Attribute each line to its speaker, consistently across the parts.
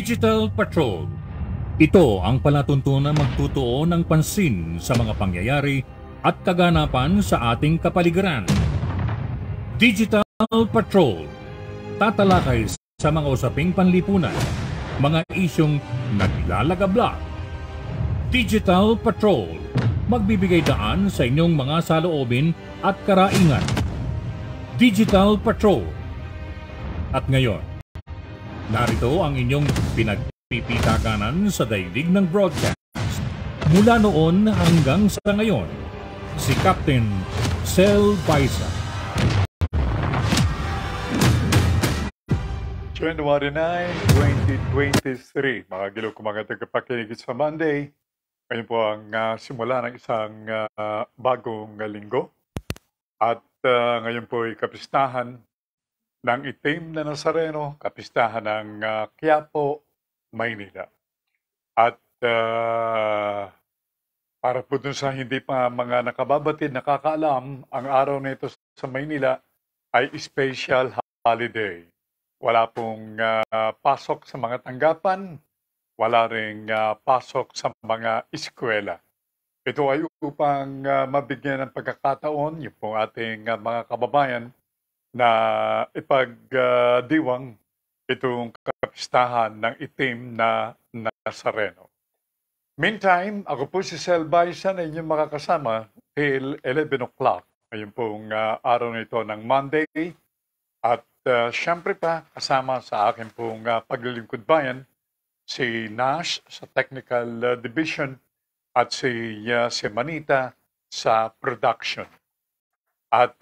Speaker 1: Digital Patrol. Ito ang palatuntunan magtutuon ng pansin sa mga pangyayari at kaganapan sa ating kapaligiran. Digital Patrol. Tatalakay sa mga usaping panlipunan, mga isyong naglalagabla. Digital Patrol. Magbibigay daan sa inyong mga saloobin at karaingan. Digital Patrol. At ngayon, narito ang inyong pinagpipitaganan sa daigdig ng broadcast. Mula noon hanggang sa ngayon, si Capt.Sel Baysa.
Speaker 2: January 9, 2023. Mga giliw ko mga tagapakinig sa Monday. Ngayon po ang simula ng isang bagong linggo. At ngayon po ay kapistahan ng itim na Nazareno, kapistahan ng Quiapo, Maynila. At para po dun sa hindi pa mga nakababatid, nakakaalam, ang araw na ito sa Maynila ay special holiday. Wala pong pasok sa mga tanggapan, wala ring pasok sa mga eskwela. Ito ay upang mabigyan ng pagkakataon yung pong ating mga kababayan na ipagdiwang itong kapistahan ng itim na Nazareno. Meantime, ako po si Sel Baysa na inyong makakasama till 11 o'clock. Ngayon pong araw na ito ng Monday. At syempre pa, kasama sa akin pong paglilingkod bayan, si Nash sa Technical Division at si Manita sa Production. At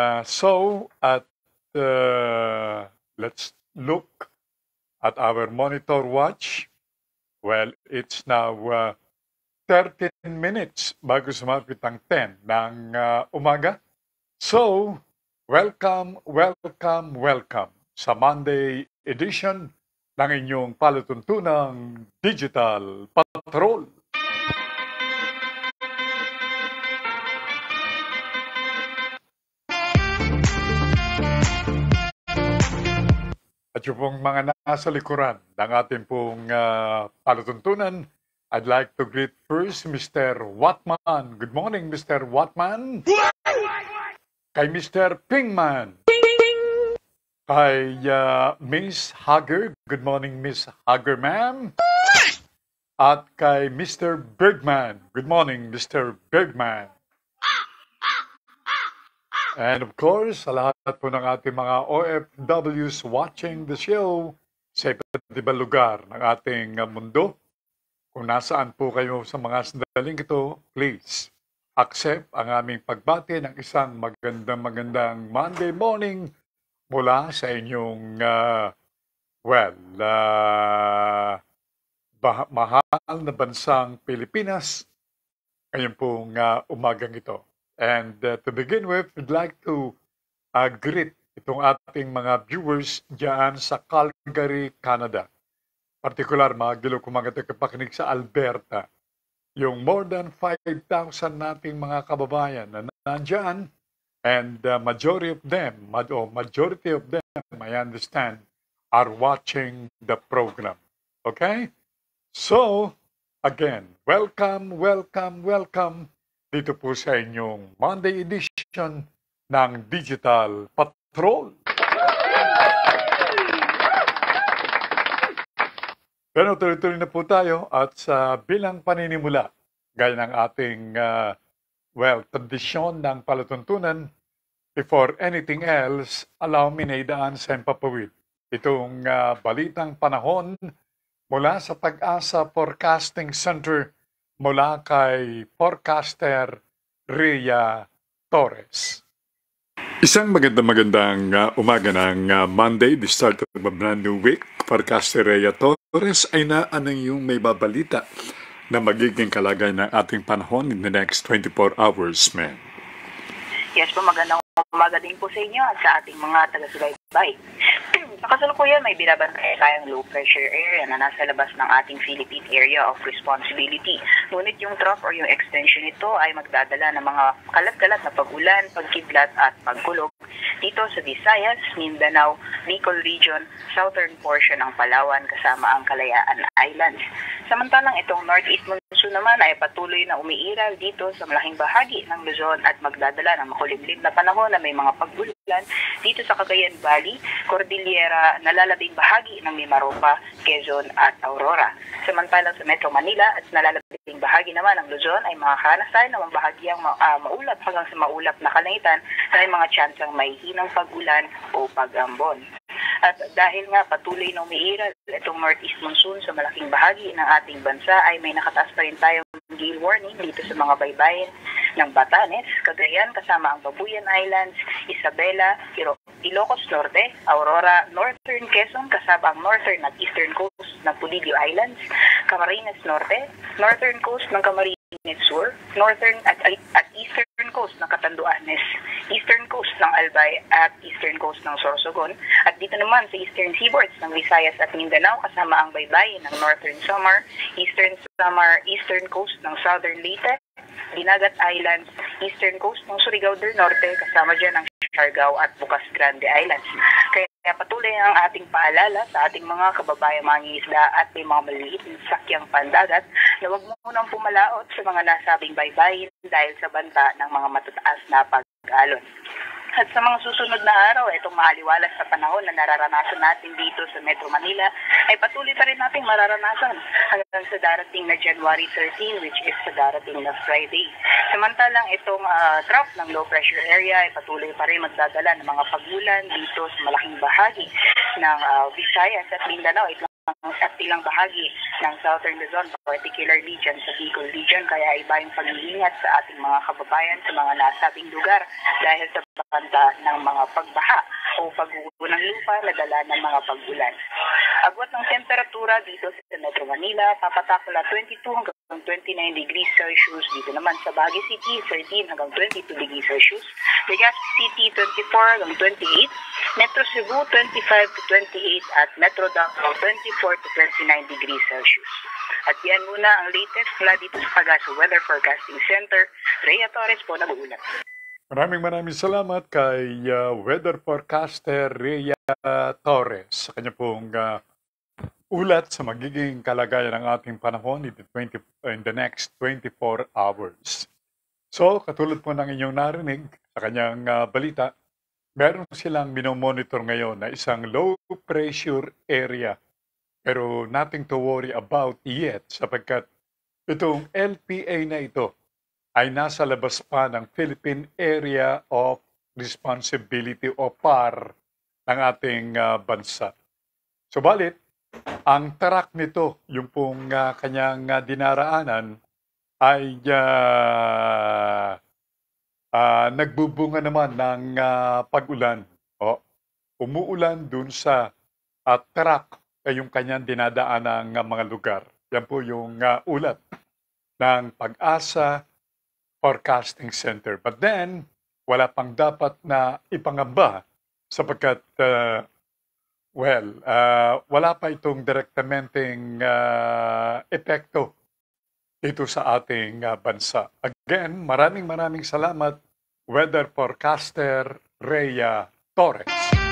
Speaker 2: let's look at our monitor watch. Well, it's now 13 minutes bago sumapit ang 10 ng umaga. So, welcome sa Monday edition ng inyong palatuntunang Digital Patrol. At yung pong mga nasa likuran ng ating pong palatuntunan, I'd like to greet first Mr. Watman. Good morning, Mr. Watman. Kay Mr. Pingman. Kay Miss Hager. Good morning, Miss Hager, ma'am. At kay Mr. Bergman. Good morning, Mr. Bergman. And of course, sa lahat po ng ating mga OFWs watching the show sa iba't ibang lugar ng ating mundo, kung nasaan po kayo sa mga sandaling ito, please accept ang aming pagbati ng isang magandang Monday morning mula sa inyong, mahal na bansang Pilipinas ngayon pong umagang ito. And to begin with, we'd like to greet itong ating mga viewers dyan sa Calgary, Canada. Partikular, mga giliw kong mga tagapakinig sa Alberta. Yung more than 5,000 nating mga kababayan na nandyan, and majority of them, I understand, are watching the program. Okay? So, again, welcome dito po sa inyong Monday edition ng Digital Patrol. Pero tuloy-tuloy na po tayo at sa bilang paninimula, gaya ng ating tradisyon ng palatuntunan, before anything else, allow me na idaan sa empapawid itong balitang panahon mula sa Pag-asa Forecasting Center mula kay forecaster Rhea Torres. Isang magandang umaga ng Monday, the start of a brand new week. Forecaster Rhea Torres ay naanang yung may babalita na magiging kalagayan ng ating panahon in the next 24 hours, ma'am.
Speaker 3: Yes po, magandang umaga din po sa inyo at sa ating mga taga-subaybay. Sa kasalukuyan, may binabantay tayong low pressure area na nasa labas ng ating Philippine Area of Responsibility. Ngunit yung trough or yung extension nito ay magdadala ng mga kalat-kalat na pag-ulan, pagkidlat at pagkulog dito sa Visayas, Mindanao, Bicol Region, southern portion ng Palawan kasama ang Kalayaan Islands. Samantalang itong northeast monsoon naman ay patuloy na umiiral dito sa malaking bahagi ng Luzon at magdadala ng makulimlim na panahon na may mga pag-ulan dito sa Cagayan Valley, Cordillera, nalalabing bahagi ng Mimaropa, Quezon at Aurora. Samantalang sa Metro Manila at nalalabing bahagi naman ng Luzon ay makakaranas tayo ng bahagyang maulap hanggang sa maulap na kalangitan na may mga tsansang may hinang pag-ulan o pag-ambon. At dahil nga patuloy na umiiral itong northeast monsoon sa malaking bahagi ng ating bansa ay may nakataas pa rin tayong gale warning dito sa mga baybayin ng Batanes, Cagayan kasama ang Babuyan Islands, Isabela, Ilocos Norte, Aurora, Northern Quezon kasama ang northern at eastern coast ng Pulidio Islands, Camarines Norte, northern coast ng Camarines Sur, northern at eastern coast ng Catanduanes, eastern coast ng Albay at eastern coast ng Sorsogon, at dito naman sa eastern seaboards ng Visayas at Mindanao kasama ang baybayin ng Northern Samar, eastern coast ng Southern Leyte, Dinagat Islands, eastern coast ng Surigao del Norte kasama dyan ang Siargao at Bukas Grande Islands. Kaya patuloy ang ating paalala sa ating mga kababayang mangingisda at may mga maliliit na sakyang pandagat na huwag munang pumalaot sa mga nasabing baybayin dahil sa banta ng mga matataas na pag-alon. At sa mga susunod na araw, itong maaliwalas sa panahon na nararanasan natin dito sa Metro Manila ay patuloy pa rin natin mararanasan hanggang sa darating na January 13, which is sa darating na Friday. Samantalang itong trough ng low pressure area ay patuloy pa rin magdadala ng mga pag-ulan dito sa malaking bahagi ng Visayas at Mindanao at ilang bahagi ng Southern Luzon, particularly dyan sa Bicol Region. Kaya iba yung pag-iingat sa ating mga kababayan sa mga nasabing lugar dahil sa banta ng mga pagbaha o pagguho ng lupa na dala ng mga pag-ulan. Agwat ng temperatura dito sa Metro Manila, papatakula 22 hanggang 29 degrees Celsius. Dito naman sa Baguio City, 13 hanggang 22 degrees Celsius. Legazpi City, 24 hanggang 28. Metro Cebu, 25 to 28. At Metro Davao, 24 to 29 degrees Celsius. At yan muna ang latest mula dito sa Pagasa Weather Forecasting Center. Rhea Torres po, nag-uulat.
Speaker 2: Maraming salamat kay weather forecaster Rhea Torres sa kanya pong ulat sa magiging kalagayan ng ating panahon in the next 24 hours. So, katulad po ng inyong narinig sa kanyang balita, meron silang minomonitor ngayon na isang low pressure area. Pero nothing to worry about yet sapagkat itong LPA na ito ay nasa labas pa ng Philippine Area of Responsibility o PAR ng ating bansa. Subalit, ang tarak nito, yung pong kanyang dinaraanan, ay nagbubunga naman ng pag-ulan. Umuulan dun sa tarak ay yung kanyang dinadaan ng mga lugar. Yan po yung ulat ng Pag-asa Forecasting Center. But then, wala pang dapat na ipangamba sapagkat, wala pa itong direktamenteng epekto dito sa ating bansa. Again, maraming salamat, Weather Forecaster Rhea Torres.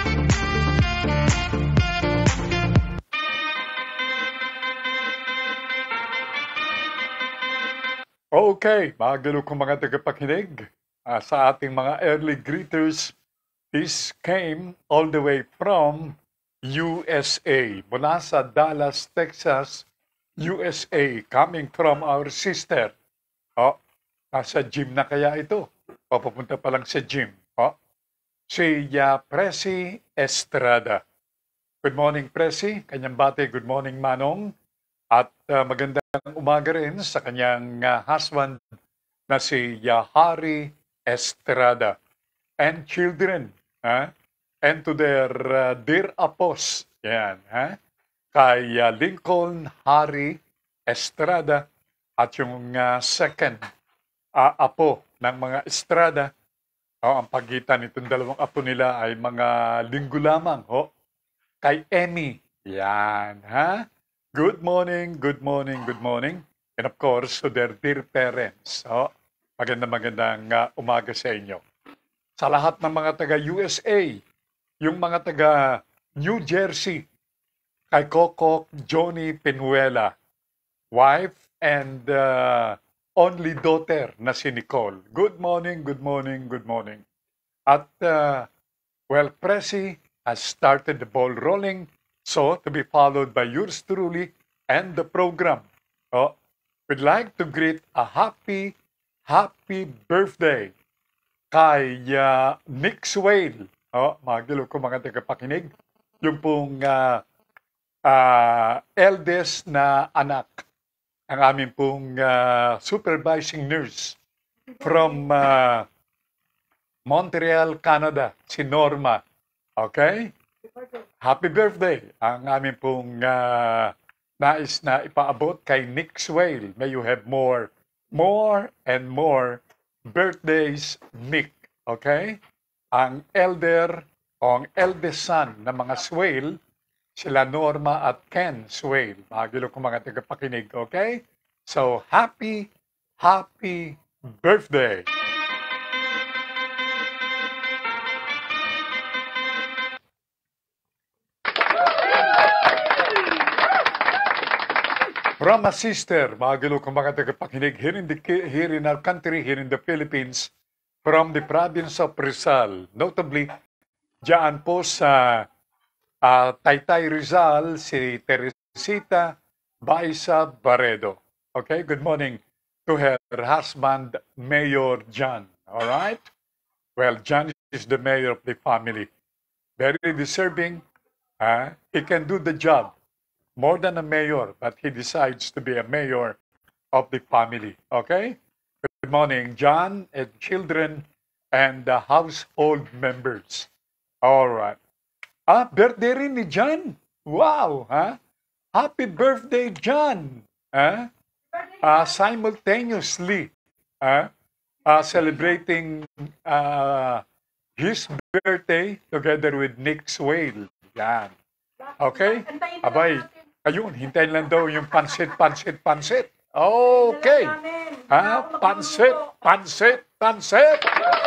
Speaker 2: Okay, magdalo kong mga tagapakinig sa ating mga early greeters. This came all the way from USA, mula sa Dallas, Texas, USA, coming from our sister. Nasa gym na kaya ito? Papunta pa lang sa gym. Si Presi Estrada. Good morning, Presi. Kanyang bate, good morning, Manong. At magandang umaga rin sa kanyang husband na si Hari Estrada. And children, and to their dear apos, yan, kay Lincoln Hari Estrada at yung second apo ng mga Estrada. Ang pagitan nitong dalawang apo nila ay mga linggo lamang. Kay Emmy, yan, Good morning. And of course, to their dear parents. Magandang umaga sa inyo. sa lahat ng mga taga USA, yung mga taga New Jersey, kay Coco Johnny Penuela, wife and only daughter na si Nicole. Good morning, good morning, good morning. At well, Presi has started the ball rolling, so to be followed by yours truly and the program. Oh, we'd like to greet a happy birthday kay Nick Swale. Oh, mga ko mga tagapakinig. Yung pong eldest na anak, ang aming pong supervising nurse from Montreal, Canada, si Norma. Okay? Happy birthday ang aming pong nais na ipaabot kay Nick Swale. May you have more and more birthdays, Nick. Okay? Ang elder o ang eldest son ng mga Swale, sila Norma at Ken Swale. Magilo ko mga tagapakinig, okay? So, happy birthday! From a sister, magilo ko mga tagapakinig, here in our country, here in the Philippines, from the province of Rizal, notably, diyan po sa Taytay Rizal, si Teresita Baysa Baredo. Okay, good morning to her husband, Mayor John. All right? Well, John is the mayor of the family. Very deserving. He can do the job more than a mayor, but he decides to be a mayor of the family. Okay? Good morning, John and children and the household members. All right. Birthday rin ni John. Wow, ha? Happy birthday, John. Simultaneously, celebrating his birthday together with Nick Swale. Yan. Okay? Abay, ayun, hintayin lang daw yung pansit. Okay. Pansit.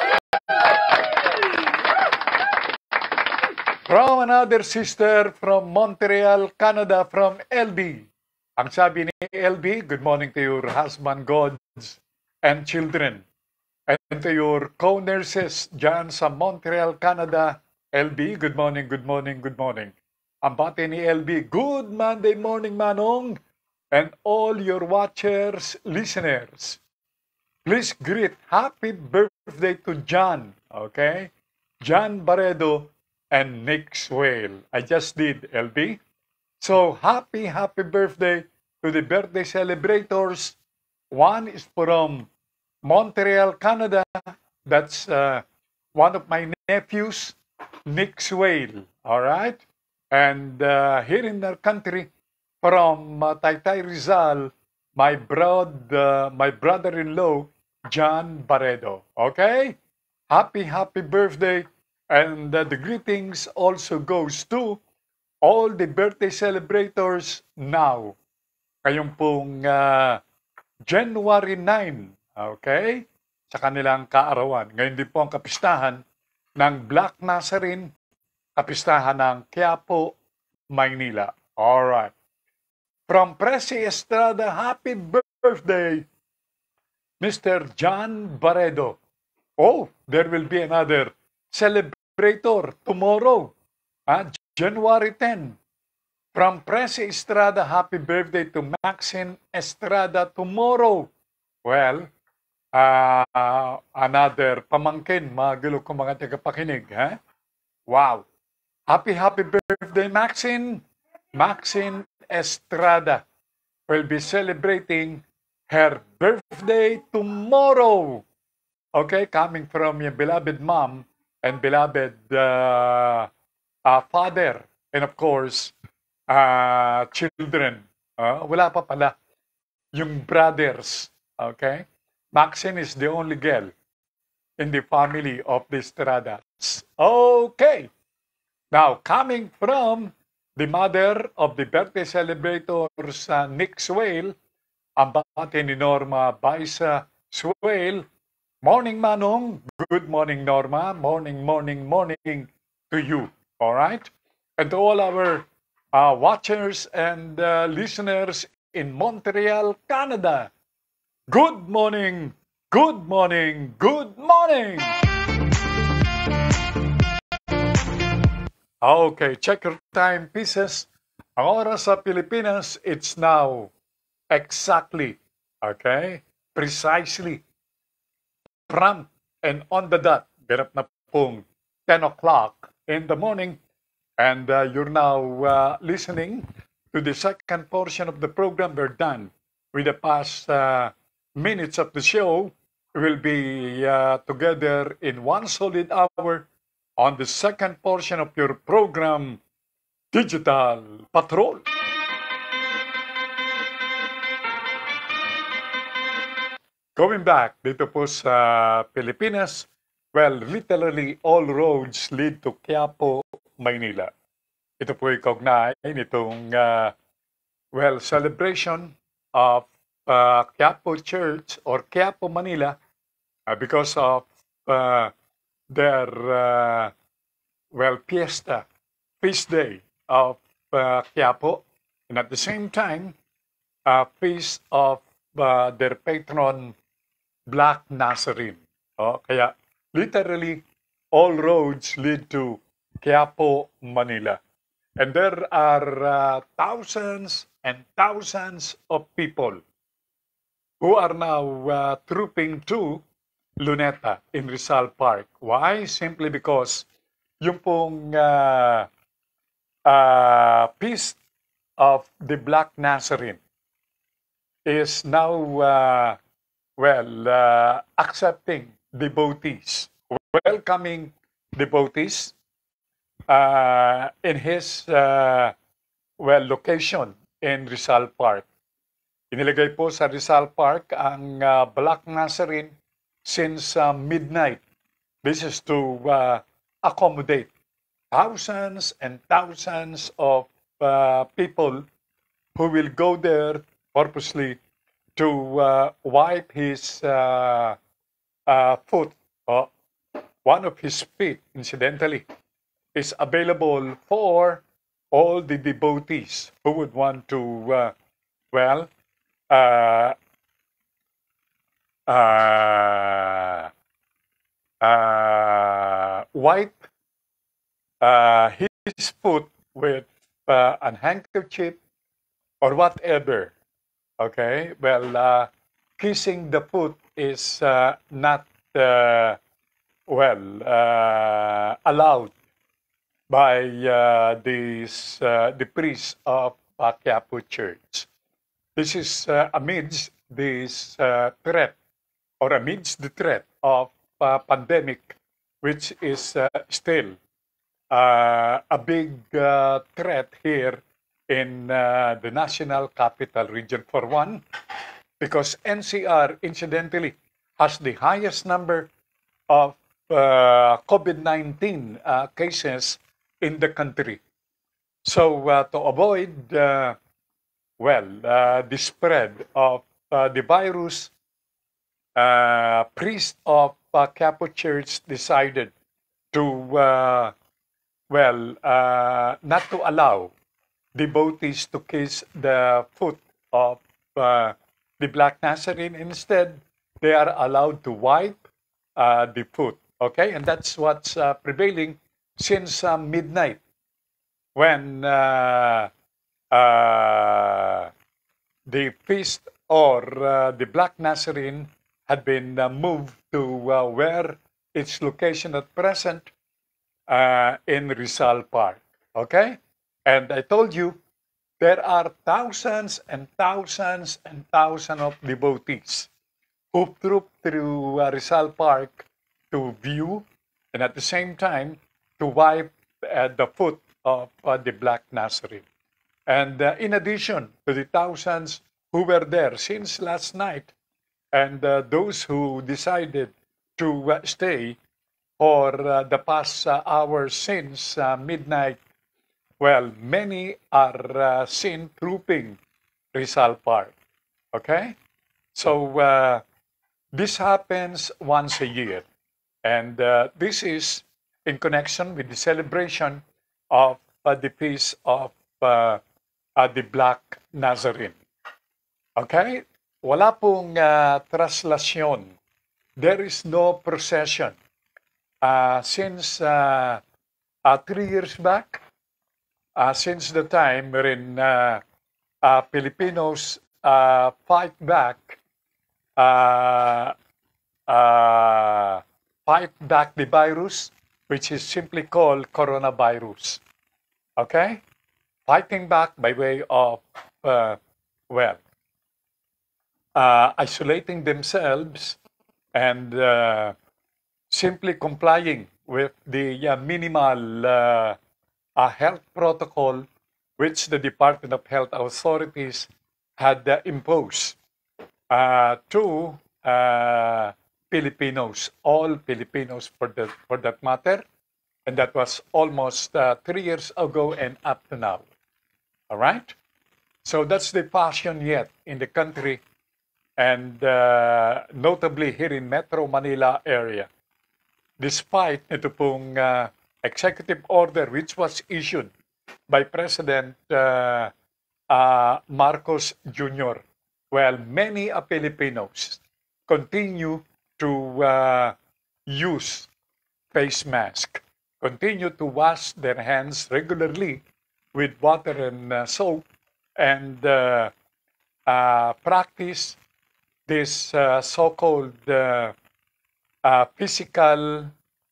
Speaker 2: From another sister from Montreal, Canada, from LB. Ang sabi ni LB, good morning to your husband, gods, and children. And to your co-nurses dyan sa Montreal, Canada, LB, good morning. Ang bati ni LB, good Monday morning, Manong, and all your watchers, listeners. Please greet happy birthday to John, okay? John Baredo and Nick Swale. I just did, LB. So, happy birthday to the birthday celebrators. One is from Montreal, Canada. That's one of my nephews, Nick Swale. All right? And here in our country, from Taytay Rizal, my brother-in-law, John Baredo. Okay? Happy birthday. And the greetings also goes to all the birthday celebrators now. Kayong pong January 9, okay? Sa kanilang kaarawan. Ngayon din po ang kapistahan ng Black Nazarene, kapistahan ng Quiapo, Maynila. Alright. From Presi Estrada, happy birthday, Mr. John Baredo. Oh, there will be another celebrator tomorrow, January 10. From Presi Estrada, happy birthday to Maxine Estrada tomorrow. Well, another pamangkin, magulo ko mga tagapakinig. Wow. Happy birthday, Maxine. Maxine Estrada will be celebrating her birthday tomorrow. Okay, coming from your beloved mom and beloved father, and of course, children. Wala pa pala yung brothers. Okay? Maxine is the only girl in the family of the Estradas. Okay. Now, coming from the mother of the birthday celebrators, Nick Swale, ang bati ni Norma Baysa Swale, Morning, Manong. Good morning, Norma. Morning, morning, morning to you. All right? And to all our watchers and listeners in Montreal, Canada. Good morning, good morning, good morning. Okay, check your time pieces. Ang oras sa Pilipinas, it's now exactly, okay, precisely, prompt and on the dot. Ganap na pong 10 o'clock in the morning. And you're now listening to the second portion of the program. We're done with the past minutes of the show. We'll be together in one solid hour on the second portion of your program, Digital Patrol. Going back dito po sa Pilipinas, well, literally all roads lead to Quiapo, Maynila. Ito po ay kaugnay nitong celebration of Quiapo Church or Quiapo, Manila because of their fiesta, feast day of Quiapo, and at the same time, feast of their patron, Black Nazarene. Kaya literally, all roads lead to Quiapo, Manila. And there are thousands and thousands of people who are now trooping to Luneta in Rizal Park. Why? Simply because yung pong feast of the Black Nazarene is now accepting devotees, welcoming devotees in his location in Rizal Park. Inilagay po sa Rizal Park ang Black Nazarene since midnight. This is to accommodate thousands and thousands of people who will go there purposely to wipe his foot. One of his feet, incidentally, is available for all the devotees who would want to, wipe his foot with a handkerchief or whatever. Okay, kissing the foot is not allowed by the priest of Quiapo Church. This is amidst this threat, or amidst the threat of pandemic, which is still a big threat here in the National Capital Region. For one, because NCR, incidentally, has the highest number of COVID-19 cases in the country. So to avoid the spread of the virus, priest of Quiapo Church decided to not to allow devotees to kiss the foot of the Black Nazarene. Instead, they are allowed to wipe the foot. Okay, and that's what's prevailing since midnight, when the feast or the Black Nazarene had been moved to where its location at present in Rizal Park. Okay? And I told you, there are thousands and thousands and thousands of devotees who troop through Rizal Park to view and at the same time to wipe the foot of the Black Nazarene. And in addition to the thousands who were there since last night, and those who decided to stay for the past hours since midnight, many are seen trooping Rizal Park. Okay? So This happens once a year, and this is in connection with the celebration of the feast of the Black Nazarene. Okay? Wala pong traslasyon. There is no procession. Since 3 years back, since the time wherein Filipinos fight back uh, the virus, which is simply called coronavirus. Okay? Fighting back by way of, isolating themselves and simply complying with the minimal health protocol which the Department of Health authorities had imposed to Filipinos, all Filipinos for that matter, and that was almost 3 years ago and up to now. All right? So that's the fashion yet in the country, and notably here in Metro Manila area. Despite ito pong executive order which was issued by President Marcos Jr., well, many Filipinos continue to use face mask, continue to wash their hands regularly with water and soap, and practice this so-called physical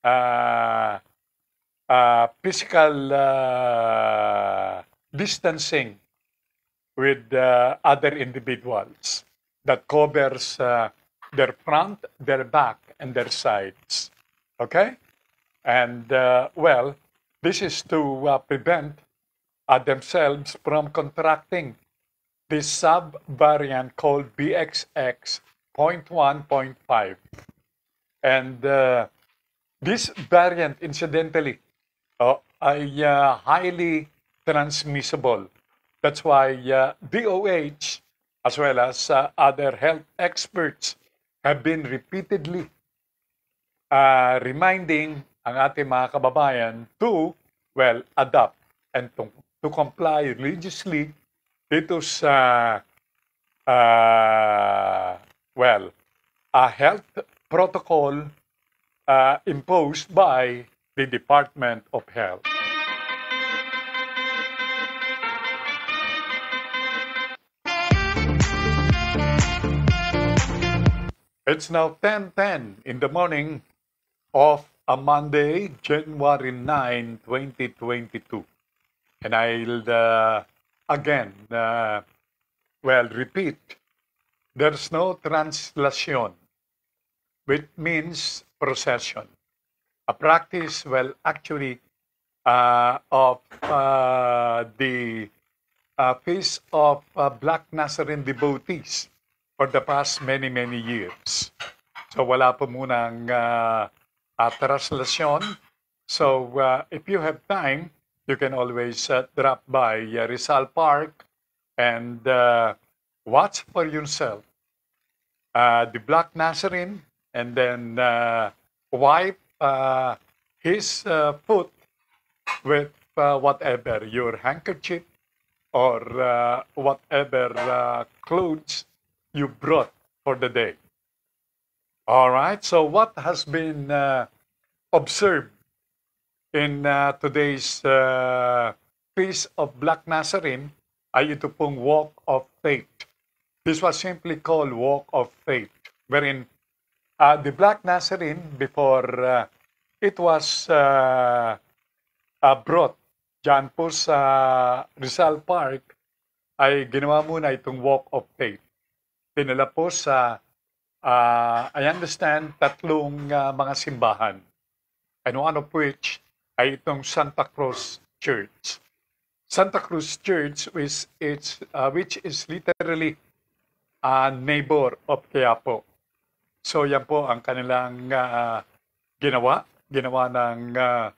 Speaker 2: distancing with other individuals that covers their front, their back, and their sides. Okay? And, well, this is to prevent themselves from contracting this sub-variant called BXX.1.5. And this variant, incidentally, ay highly transmissible. That's why DOH, as well as other health experts, have been repeatedly reminding ang ating mga kababayan to, well, adapt and to comply religiously dito sa, a health protocol imposed by the Department of Health. It's now 10:10 in the morning of a Monday, January 9, 2022. And I'll again, repeat, there's no translation, which means procession. A practice, actually, of the Feast of Black Nazarene devotees for the past many, many years. So wala po munang translation. So if you have time, you can always drop by Rizal Park and watch for yourself the Black Nazarene, and then wipe his foot with whatever, your handkerchief or whatever clothes you brought for the day. All right, so what has been observed in today's Feast of Black Nazarene ay ito pong Walk of Faith. This was simply called Walk of Faith, wherein the Black Nazarene, before it was brought dyan po sa Rizal Park, ay ginawa muna itong Walk of Faith. Dinala po sa, I understand, 3 mga simbahan, and one of which ay itong Santa Cruz Church. Santa Cruz Church, which is literally a neighbor of Quiapo. So yan po ang kanilang ginawa ng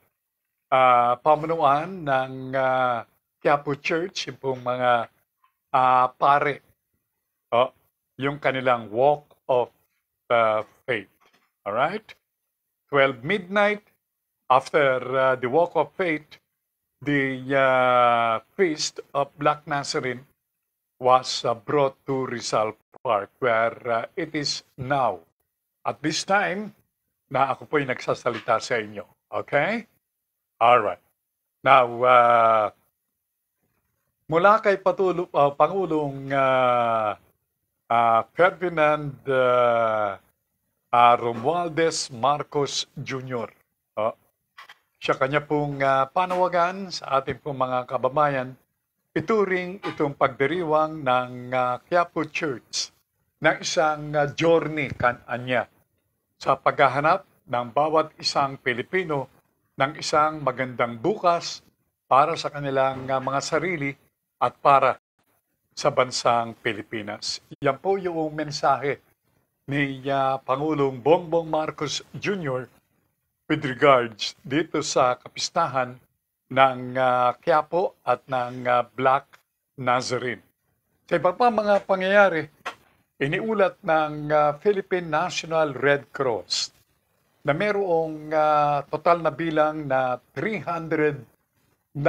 Speaker 2: pamunuan ng Quiapo Church, yung pong mga pare. Yung kanilang Walk of faith. All right? 12 midnight, after the walk of faith, the feast of Black Nazarene was brought to Rizal Park where it is now. At this time, na ako po'y nagsasalita sa inyo. Okay? Alright. Now, mula kay Pangulong Ferdinand Romualdez Marcos Jr. Siya kanya pong panawagan sa ating pong mga kababayan, ituring itong pagdiriwang ng Quiapo Church ng isang journey kananya sa paghahanap ng bawat isang Pilipino ng isang magandang bukas para sa kanilang mga sarili at para sa bansang Pilipinas. Yan po yung mensahe ni Pangulong Bongbong Marcos Jr. with regards dito sa kapistahan ng Quiapo at ng Black Nazarene. Sa iba pa mga pangyayari, iniulat ng Philippine National Red Cross na mayroong total na bilang na 398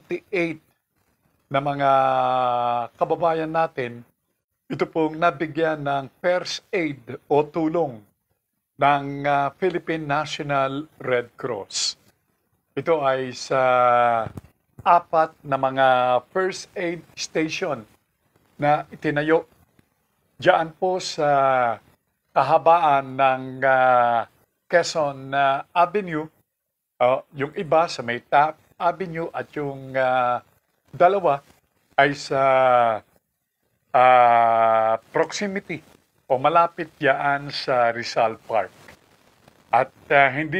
Speaker 2: na mga kababayan natin, ito pong nabigyan ng first aid o tulong ng Philippine National Red Cross. Ito ay sa 4 na mga first aid station na itinayo diyan po sa kahabaan ng Quezon Avenue, yung iba sa may Taft Avenue at yung dalawa ay sa proximity o malapit diyan sa Rizal Park. At hindi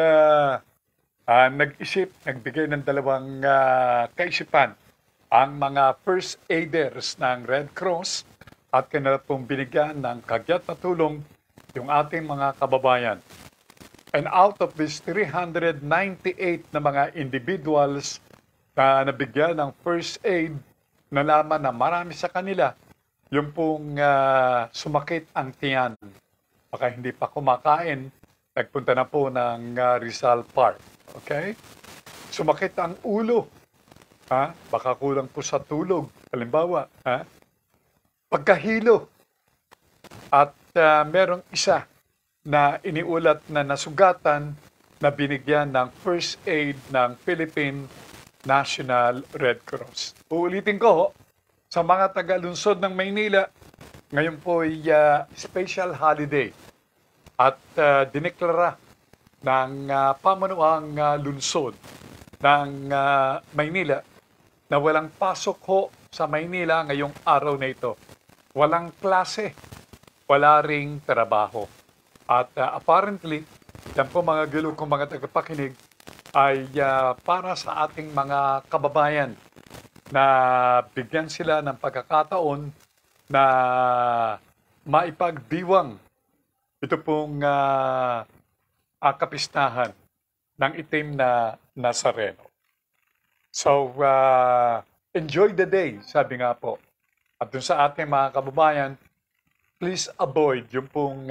Speaker 2: nag-isip, nagbigay ng dalawang kaisipan ang mga first aiders ng Red Cross at kanila pong binigyan ng kagyat na tulong yung ating mga kababayan. And out of these 398 na mga individuals na nabigyan ng first aid, nalaman na marami sa kanila yung pong sumakit ang tiyan. Baka hindi pa kumakain, nagpunta na po ng Rizal Park. Okay? Sumakit ang ulo. Baka kulang po sa tulog. Halimbawa, pagkahilo. At merong isa na iniulat na nasugatan na binigyan ng first aid ng Philippine National Red Cross. Uulitin ko, sa mga taga-lungsod ng Maynila, ngayon po ay special holiday at dineklara ng pamunuang lungsod ng Maynila na walang pasok ho sa Maynila ngayong araw na ito. Walang klase, wala ring trabaho. At apparently, yan po mga gilo kong mga tagapakinig ay para sa ating mga kababayan na bigyan sila ng pagkakataon na maipagdiwang ito pong kapistahan ng itim na Nazareno. So, enjoy the day, sabi nga po. At dun sa ating mga kababayan, please avoid yung pong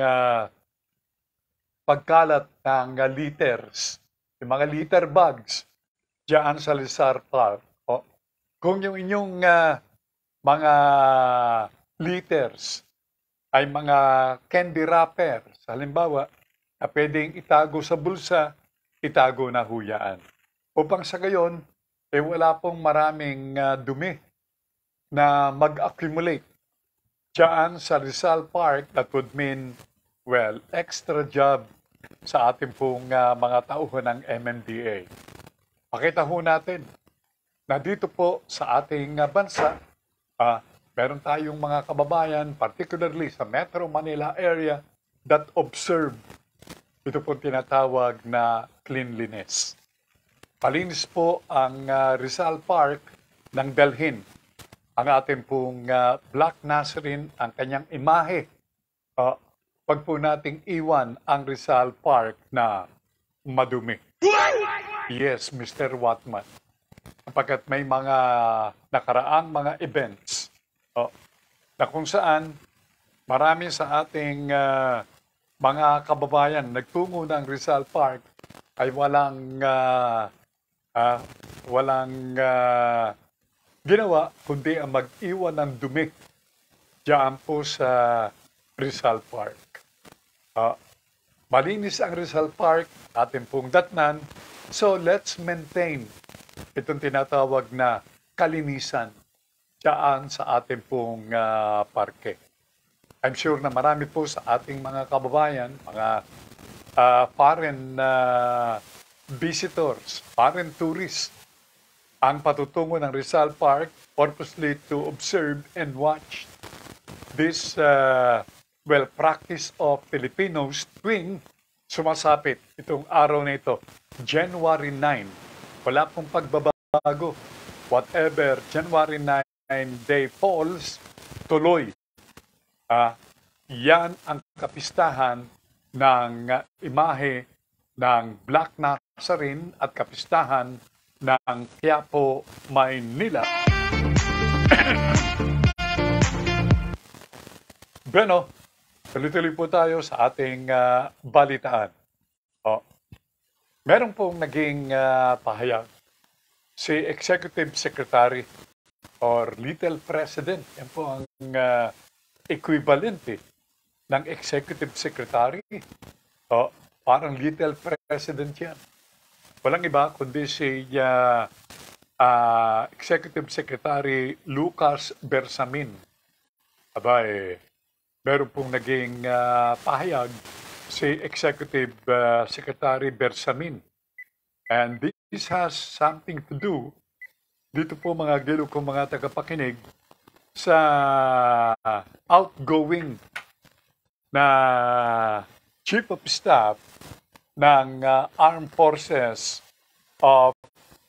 Speaker 2: pagkalat ng litters, yung mga litter bags diyan sa Rizal Park. Kung yung inyong mga litters ay mga candy wrappers, halimbawa, na pwedeng itago sa bulsa, itago na huyaan. Upang sa gayon, wala pong maraming dumi na mag-accumulate diyan sa Rizal Park. That would mean, well, extra job sa ating pong mga tauhan ng MMDA. Pakita ho natin na dito po sa ating bansa, meron tayong mga kababayan, particularly sa Metro Manila area, that observe ito po tinatawag na cleanliness. Palinis po ang Rizal Park nang dalhin ang ating pong Black Nazarene, ang kanyang imahe. Pag po nating iwan ang Rizal Park na madumi. Yes, Mr. Watman. Kapagkat may mga nakaraang mga events na kung saan marami sa ating mga kababayan, nagtungo ng Rizal Park ay walang ginawa kundi ang mag-iwan ng dumi diyan po sa Rizal Park. Malinis ang Rizal Park, atin pong datnan. So let's maintain itong tinatawag na kalinisan diyan sa ating pong parke. I'm sure na marami po sa ating mga kababayan, mga foreign visitors, foreign tourists, ang patutungo ng Rizal Park purposely to observe and watch this practice of Filipinos tuwing sumasapit itong araw na ito, January 9. Wala pong pagbabago. Whatever January 9 day falls, tuloy. Yan ang kapistahan ng imahe ng Black Nazarene at kapistahan ng Quiapo, Maynila. Bueno, tuloy-tuloy po tayo sa ating balitaan. Meron pong naging pahayag si Executive Secretary or Little President. Yan po ang equivalent ng Executive Secretary. Parang Little President yan. Walang iba kundi si Executive Secretary Lucas Bersamin. Meron pong naging pahayag si Executive Secretary Bersamin. And this has something to do, dito po mga gilo kong mga tagapakinig, sa outgoing na Chief of Staff ng Armed Forces of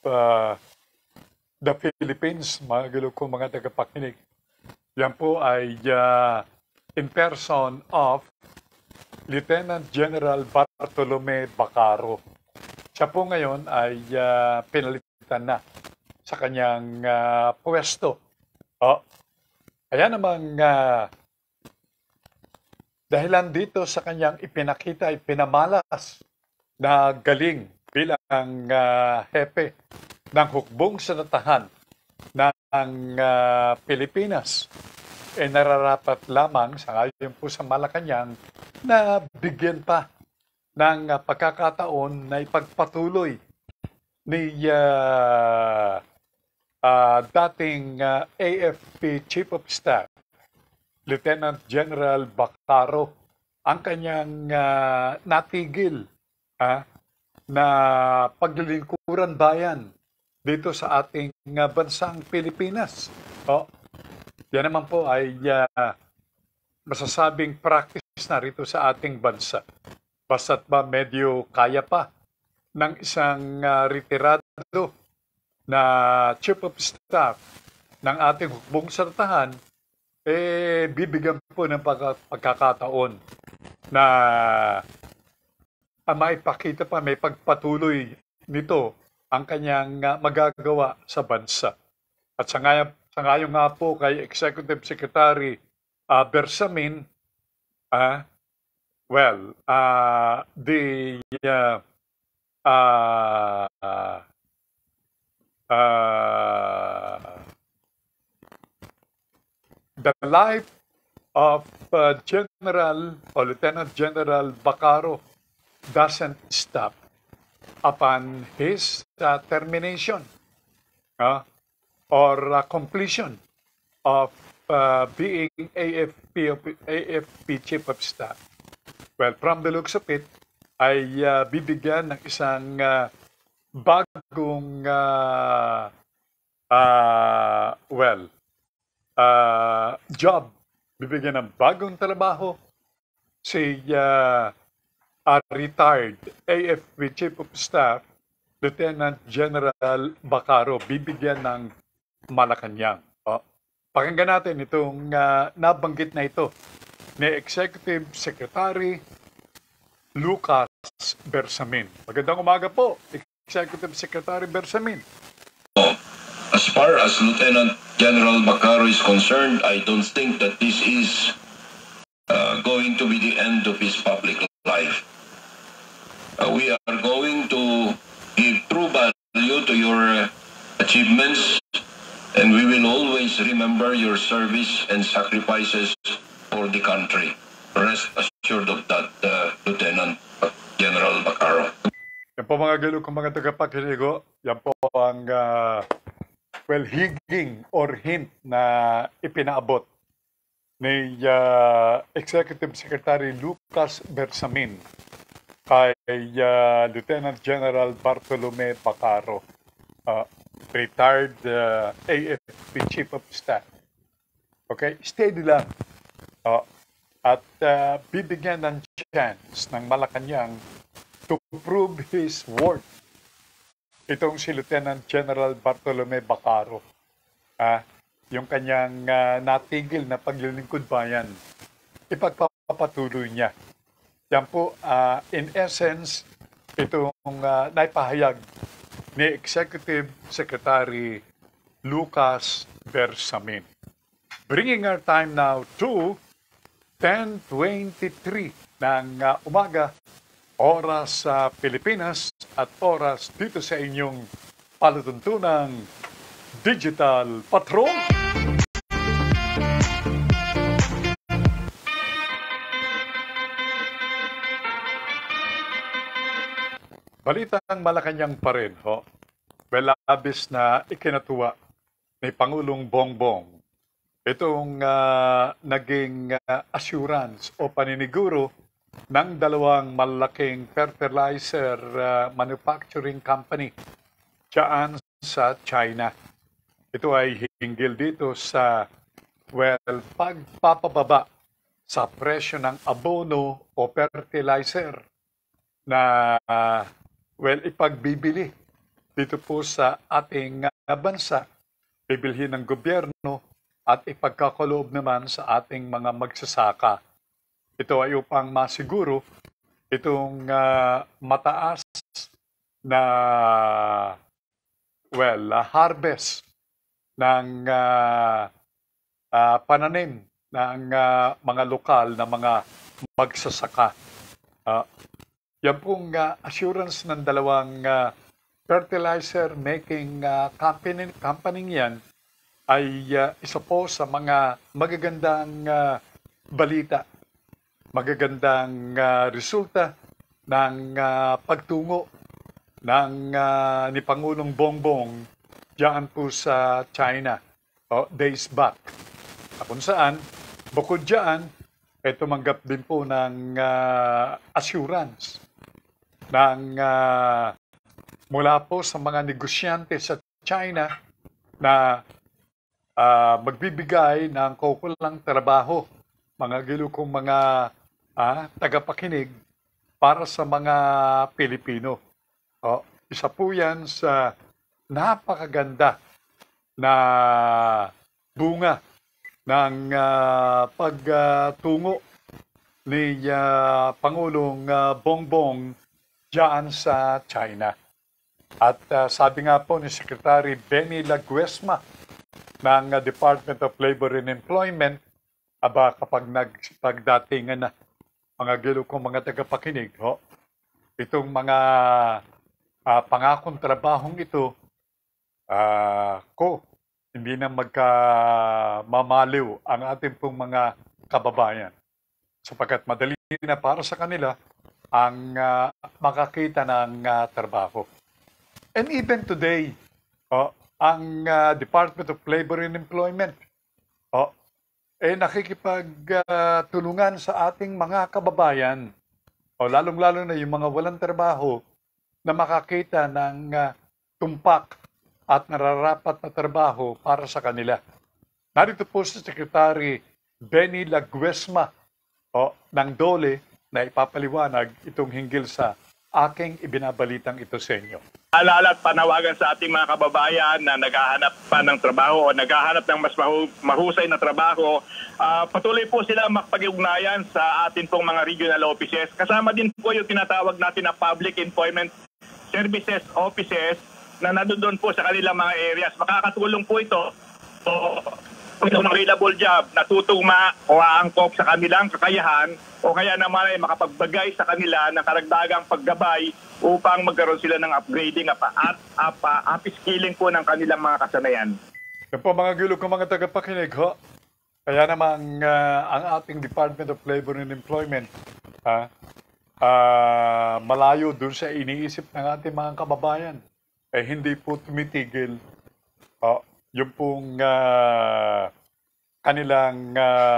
Speaker 2: the Philippines, mga gilo kong mga tagapakinig. Yan po ay in person of Lieutenant General Bartolome Bacaro. Siya po ngayon ay pinalitan na sa kanyang pwesto. Kaya namang dahilan dito sa kanyang ipinakita, ipinamalas na galing bilang hepe ng hukbong sanatahan ng Pilipinas, nararapat lamang sa ayon po sa Malacanang na bigyan pa ng pagkakataon na ipagpatuloy ni dating AFP Chief of Staff, Lieutenant General Bacaro, ang kanyang natigil na paglilingkuran bayan dito sa ating bansang Pilipinas. Yan naman po ay masasabing practice na rito sa ating bansa. Basta't ba medyo kaya pa ng isang retirado na Chief of Staff ng ating hukbong sanatahan, bibigyan po ng pagkakataon na maipakita pa, may pagpatuloy nito ang kanyang magagawa sa bansa. At sa ngayon nga po kay Executive Secretary Bersamin, the life of General or Lieutenant General Bacaro doesn't stop upon his termination or completion of being AFP Chief of Staff. Well, from the looks of it, ay bibigyan ng isang bagong job, bibigyan ng bagong trabaho si retired AFP Chief of Staff Lieutenant General Bacaro, bibigyan ng Malacanang. Pakinggan natin itong nabanggit na ito ni Executive Secretary Lucas Bersamin. Magandang umaga po, Executive Secretary Bersamin.
Speaker 4: As far as Lieutenant General Bacaro is concerned, I don't think that this is going to be the end of his public life. We are going to give true value to your achievements, and we will always remember your service and sacrifices for the country. Rest assured of that, Lieutenant General Bacaro.
Speaker 2: Yan po mga galo kong mga tagapakinigo, yan po ang higing or hint na ipinaabot ni Executive Secretary Lucas Bersamin kay Lieutenant General Bartolome Bacaro, retired AFP Chief of Staff. Okay, steady lang. At bibigyan ng chance ng Malacanang to prove his worth. Itong si Lieutenant General Bartolome Bacaro. Yung kanyang natigil na paglilingkod bayan, ipagpapatuloy niya. Yan po, in essence, itong naipahayag ni Executive Secretary Lucas Bersamin. Bringing our time now to 10:23 ng umaga, oras sa Pilipinas at oras dito sa inyong palutuntunang Digital Patrol. Balitang Malacanang pa rin, ho. Well, labis na ikinatuwa ni Pangulong Bongbong itong naging assurance o paniniguro ng dalawang malaking fertilizer manufacturing company dyan sa China. Ito ay hinggil dito sa, pagpapababa sa presyo ng abono o fertilizer na ipagbibili dito po sa ating bansa, bibilhin ng gobyerno at ipagkakaloob naman sa ating mga magsasaka. Ito ay upang masiguro itong mataas na harvest ng pananim ng mga lokal na mga magsasaka. Yan pong assurance ng dalawang fertilizer making company yan ay isa po sa mga magagandang balita, magagandang resulta ng pagtungo ng ni Pangulong Bongbong diyan po sa China days back. Kung saan, bukod diyan, tumanggap din po ng assurance ng mula po sa mga negosyante sa China na magbibigay ng kaukulang trabaho, mga gilukong mga tagapakinig para sa mga Pilipino. Isa po yan sa napakaganda na bunga ng pagtungo ni Pangulong Bongbong diyan sa China. At sabi nga po ni Secretary Benny Laguesma ng Department of Labor and Employment, kapag nagpagdatingan na mga gilo kong mga tagapakinig, itong mga pangakong trabahong ito, hindi na magkamamaliw ang ating pong mga kababayan. Sapagkat madali na para sa kanila ang makakita ng trabaho. And even today, ang Department of Labor and Employment nakikipagtulungan sa ating mga kababayan, lalong-lalo na yung mga walang trabaho, na makakita ng tumpak at nararapat na trabaho para sa kanila. Narito po si Secretary Benny Laguesma ng DOLE na ipapaliwanag itong hinggil sa aking ibinabalitang ito sa inyo.
Speaker 5: Alala at panawagan sa ating mga kababayan na naghahanap pa ng trabaho o naghahanap ng mas mahusay na trabaho, patuloy po sila makipag-ugnayan sa atin pong mga regional offices. Kasama din po yung tinatawag natin na Public Employment Services Offices na nandoon po sa kanilang mga areas. Makakatulong po ito ng available job, natutugma o aangkop sa kanilang kakayahan o kaya naman ay makapagbagay sa kanila ng karagdagang paggabay upang magkaroon sila ng upgrading at upskilling po ng kanilang mga kasanayan.
Speaker 2: Yan po mga gilog ng mga tagapakinig, ho. Kaya naman ang ating Department of Labor and Employment malayo dun sa iniisip ng ating mga kababayan. Hindi po tumitigil yung pong kanilang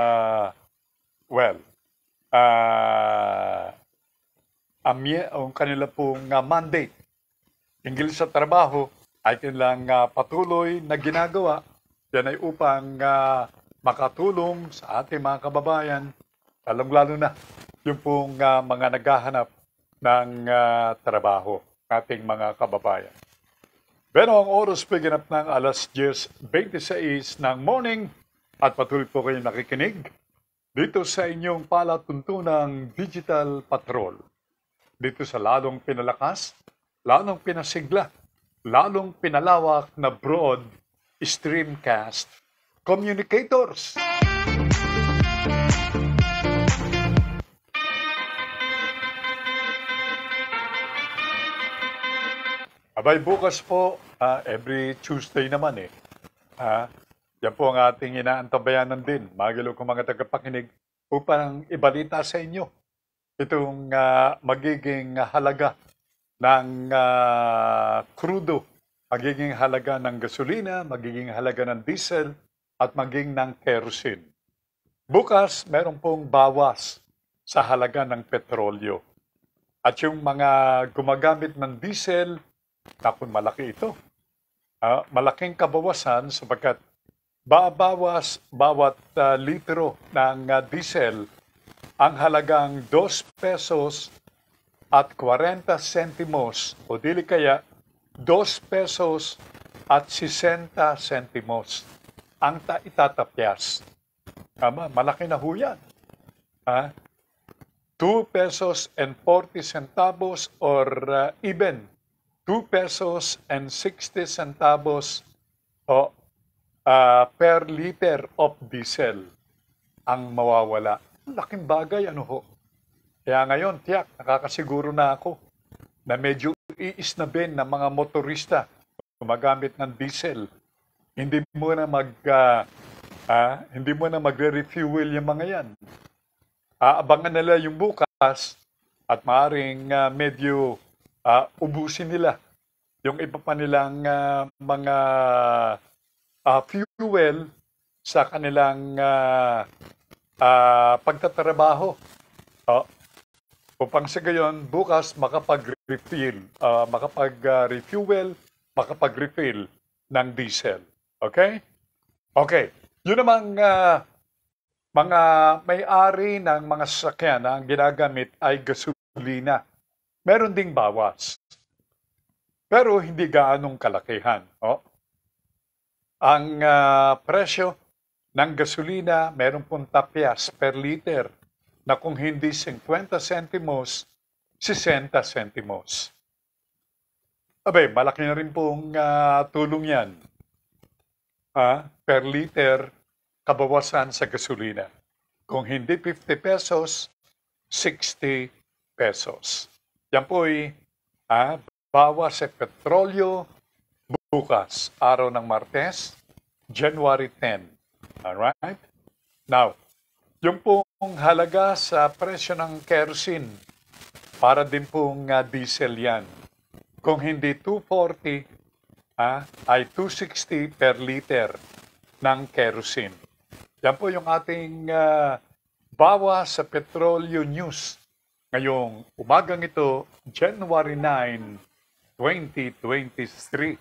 Speaker 2: ang kanila pong mandate hinggil sa trabaho ay kanilang patuloy na ginagawa. Yan ay upang makatulong sa ating mga kababayan, lalong-lalo na yung pong mga naghahanap ng trabaho, ating mga kababayan. Pero ang oras po ganap ng alas 10:26 ng morning at patuloy po kayong nakikinig dito sa inyong palatuntunang Digital Patrol. Dito sa lalong pinalakas, lalong pinasigla, lalong pinalawak na Broad Streamcast Communicators. Abay, bukas po, every Tuesday naman yan po ang ating inaantabayanan din, magilo kong mga tagapakinig, upang ibalita sa inyo itong magiging halaga ng krudo, magiging halaga ng gasolina, magiging halaga ng diesel, at maging ng kerosene. Bukas, meron pong bawas sa halaga ng petrolyo. At yung mga gumagamit ng diesel, naku, malaki ito. Malaking kabawasan sapagkat babawas bawat litro ng diesel ang halagang 2 pesos at 40 centimos o dili kaya 2 pesos at 60 centimos ang itatapyas. Malaki na ho yan. 2 pesos and 40 centavos or even 2 pesos and 60 centavos per liter of diesel ang mawawala. Laking bagay, ano ho. Kaya ngayon, tiyak, nakakasiguro na ako na medyo iisnabin ng mga motorista gumagamit ng diesel. Hindi mo na magre-refuel yung mga yan. Aabangan nila yung bukas at maaring medyo ubusin nila yung iba pa nilang mga fuel sa kanilang pagtatrabaho. Upang sa gayon, bukas makapag-refuel, makapag-refill ng diesel. Okay? Okay. Yun namang mga may-ari ng mga sasakyan na ang ginagamit ay gasolina. Meron ding bawas. Pero hindi gaanong kalakihan. Ang presyo ng gasolina, meron pong tapyas per liter na kung hindi 50 centimos, 60 centimos. Abay, malaki na rin pong tulong yan. Per liter kabawasan sa gasolina. Kung hindi 50 pesos, 60 pesos. Yan po'y bawas sa petrolyo bukas, araw ng Martes, January 10. Alright? Now, yung pong halaga sa presyo ng kerosene, para din pong diesel yan. Kung hindi 240, ay 260 per liter ng kerosene. Yan po yung ating bawas sa petrolyo news. Ngayong umagang ito, January 9, 2023.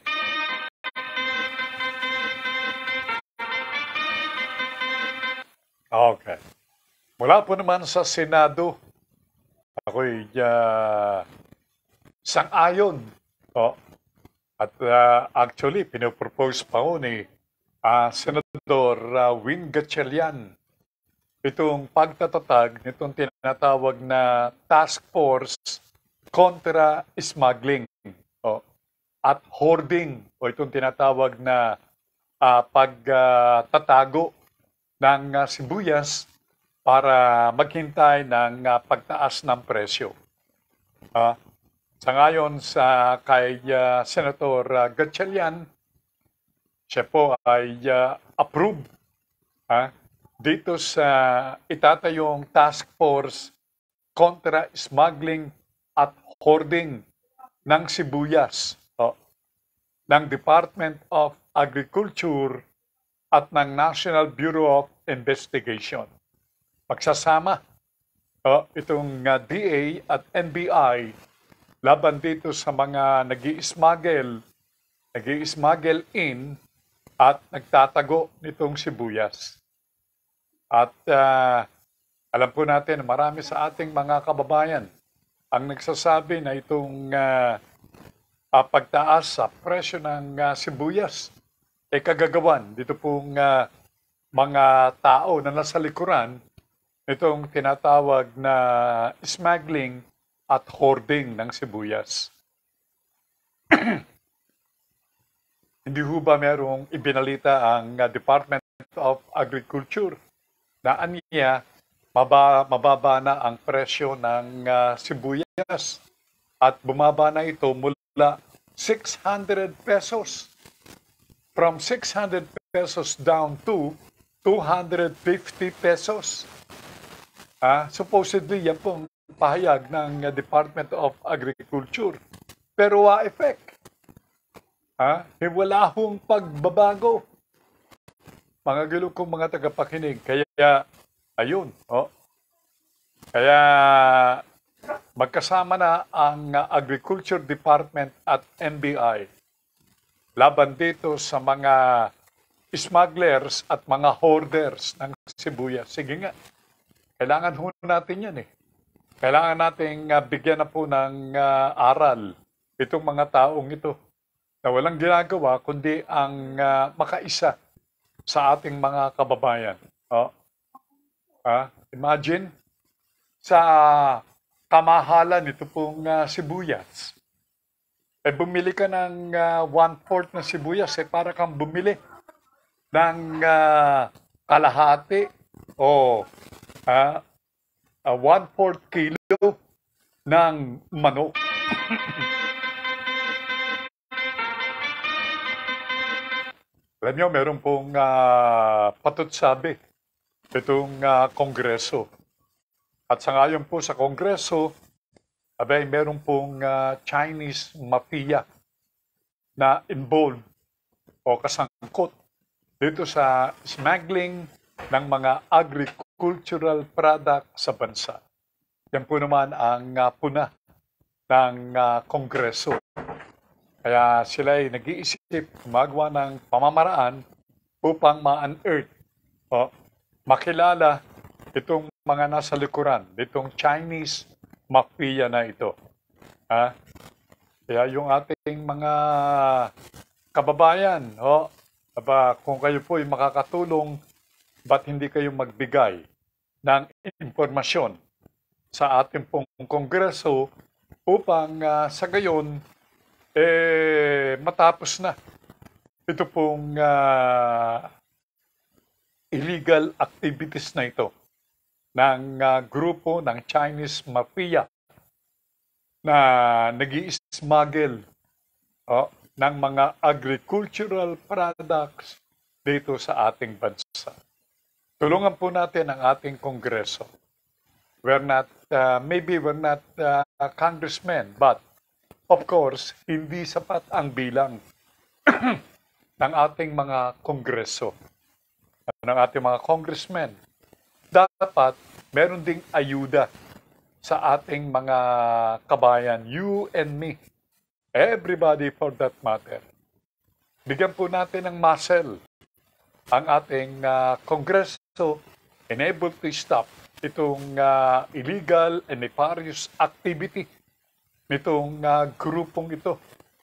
Speaker 2: Okay. Mula po naman sa Senado, ako'y sang-ayon. At actually, pinopropose pa ko ni Senador Win Gatchalian itong pagtatatag nitong tinatawag na task force kontra smuggling at hoarding o itong tinatawag na pagtatago ng sibuyas para maghintay ng pagtaas ng presyo. Sa ngayon kay Senator Gatchalian, siya po ay approve dito sa itatayong task force kontra smuggling at hoarding ng sibuyas ng Department of Agriculture at ng National Bureau of Investigation. Magsasama itong DA at NBI laban dito sa mga nag-i-smuggle in at nagtatago nitong sibuyas. At alam po natin, marami sa ating mga kababayan ang nagsasabi na itong pagtaas sa presyo ng sibuyas ay kagagawan dito pong mga tao na nasa likuran itong tinatawag na smuggling at hoarding ng sibuyas. Hindi ho ba merong ibinalita ang Department of Agriculture na aniya mababa na ang presyo ng sibuyas at bumaba na ito mula 600 pesos. From 600 pesos down to 250 pesos. Supposedly, yan pong pahayag ng Department of Agriculture. Pero effect. Wala hong pagbabago. Mga gilo kong mga tagapakinig. Kaya, ayun. Kaya, magkasama na ang Agriculture Department at NBI laban dito sa mga smugglers at mga hoarders ng sibuyas. Sige nga. Kailangan ho natin yan Kailangan nating bigyan na po ng aral itong mga taong ito na walang ginagawa kundi ang makaisa sa ating mga kababayan. Imagine, sa kamahalan ito pong sibuyas, bumili ka ng 1/4 na sibuyas, para kang bumili ng kalahati o 1/4 kilo ng manok. Alam niyo, meron pong patutsabi itong Kongreso. At sa ngayon po sa Kongreso, meron pong Chinese mafia na involved o kasangkot dito sa smuggling ng mga agricultural product sa bansa. Yan po naman ang puna ng Kongreso. Kaya sila ay nag-iisip gumagawa ng pamamaraan upang ma-unearth makilala itong mga nasa likuran, itong Chinese mafia na ito. Kaya yung ating mga kababayan, kung kayo po ay makakatulong, ba't hindi kayo magbigay ng impormasyon sa ating pong Kongreso upang sa gayon matapos na ito pong illegal activities na ito ng grupo ng Chinese mafia na nag-i-smuggle ng mga agricultural products dito sa ating bansa. Tulungan po natin ang ating Kongreso. Maybe we're not congressmen, but of course, hindi sapat ang bilang ng ating mga Kongreso, ng ating mga congressmen. Dapat meron ding ayuda sa ating mga kabayan, you and me, everybody for that matter. Bigyan po natin ng muscle ang ating Kongreso enable to stop itong illegal and nefarious activity nitong grupong ito.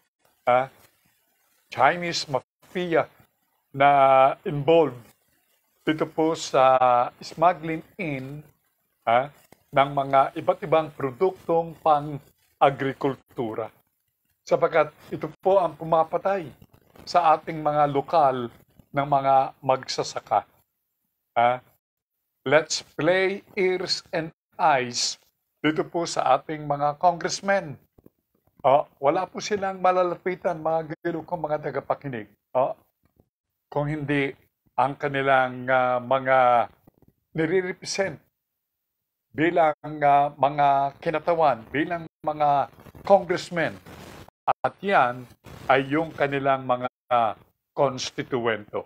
Speaker 2: Chinese mafia na involved dito po sa smuggling in ng mga iba't ibang produktong pang-agrikultura. Sapagkat ito po ang pumapatay sa ating mga lokal ng mga magsasaka. Let's play ears and eyes dito po sa ating mga congressmen. Wala po silang malalapitan, mga gilo kong mga tagapakinig. Kung hindi ang kanilang mga nire-represent bilang mga kinatawan, bilang mga congressmen. At yan ay yung kanilang mga konstituwento.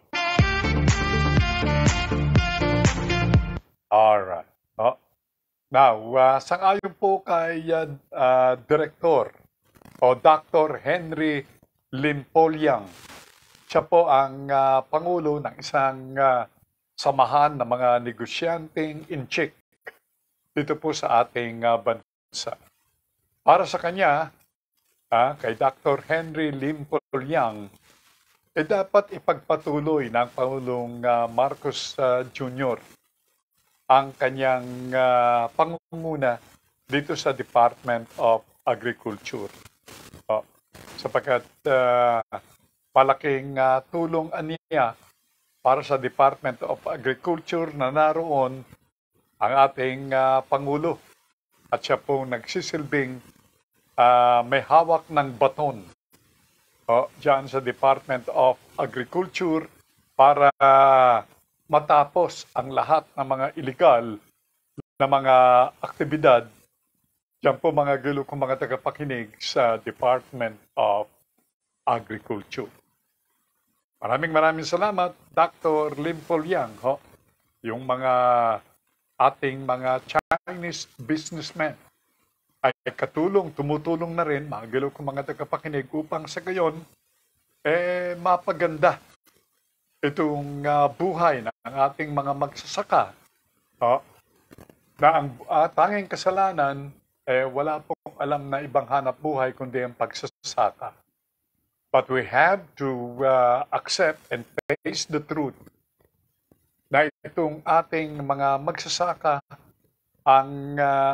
Speaker 2: Alright. Now, sang-ayon po kay Director o Dr. Henry Limpolyang. Siya po ang Pangulo ng isang samahan ng mga negosyanteng in-check dito po sa ating bansa. Para sa kanya, kay Dr. Henry Limpolyang, dapat ipagpatuloy ng Pangulong Marcos Jr. ang kanyang pangunguna dito sa Department of Agriculture. Sapagkat malaking tulong niya para sa Department of Agriculture na naroon ang ating Pangulo. At siya pong nagsisilbing may hawak ng baton dyan sa Department of Agriculture para matapos ang lahat ng mga illegal na mga aktibidad dyan po mga gulo kong mga tagapakinig sa Department of Agriculture. Maraming salamat, Dr. Limpolyang. Yung mga ating mga Chinese businessmen ay tumutulong na rin, mga gulo kong mga tagapakinig, upang sa gayon, mapaganda itong buhay ng ating mga magsasaka. Na ang tanging kasalanan, wala pong alam na ibang hanap buhay kundi ang pagsasaka. But we have to accept and face the truth na itong ating mga magsasaka ang,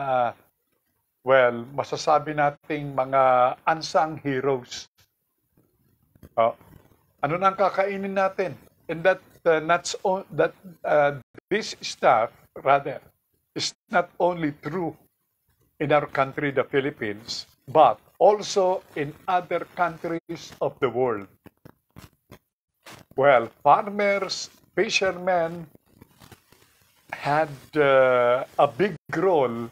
Speaker 2: masasabi nating mga unsung heroes. Ano na ang kakainin natin? And this stuff, rather, is not only true in our country, the Philippines, but also in other countries of the world. Well, farmers, fishermen had a big role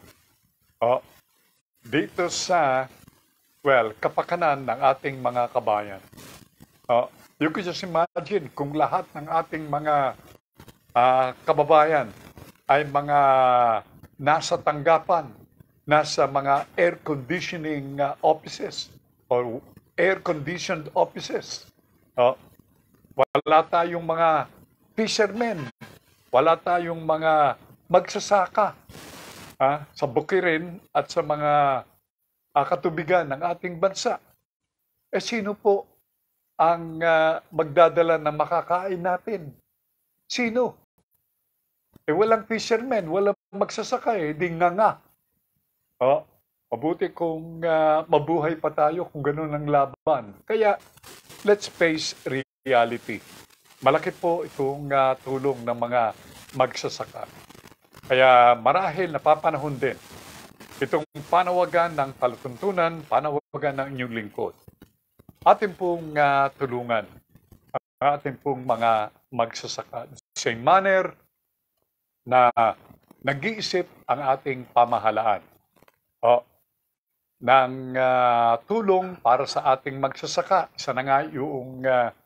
Speaker 2: dito sa, kapakanan ng ating mga kabayan. You could just imagine kung lahat ng ating mga kababayan ay mga nasa tanggapan, nasa mga air conditioning offices or air-conditioned offices. Wala tayong mga fishermen, wala tayong mga magsasaka sa bukirin at sa mga katubigan ng ating bansa. Sino po ang magdadala ng makakain natin? Sino? Walang fishermen, walang magsasaka, di nga. Mabuti kung mabuhay pa tayo kung ganun ang laban. Kaya, let's face reality. Malaki po itong tulong ng mga magsasaka. Kaya marahil napapanahon din itong panawagan ng palatuntunan, panawagan ng inyong lingkod. Atin pong tulungan ang ating pong mga magsasaka. Same manner na nag-iisip ang ating pamahalaan ng tulong para sa ating magsasaka. Isa na nga yung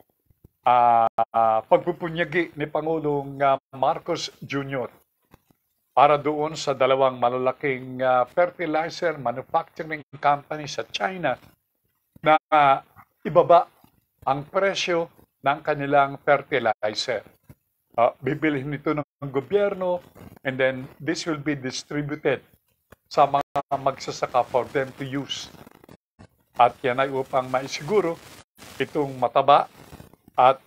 Speaker 2: pagpupunyagi ni Pangulong Marcos Jr. para doon sa dalawang malalaking fertilizer manufacturing company sa China na ibaba ang presyo ng kanilang fertilizer. Bibilhin nito ng gobyerno and then this will be distributed sa mga magsasaka for them to use. At yan ay upang maisiguro itong mataba at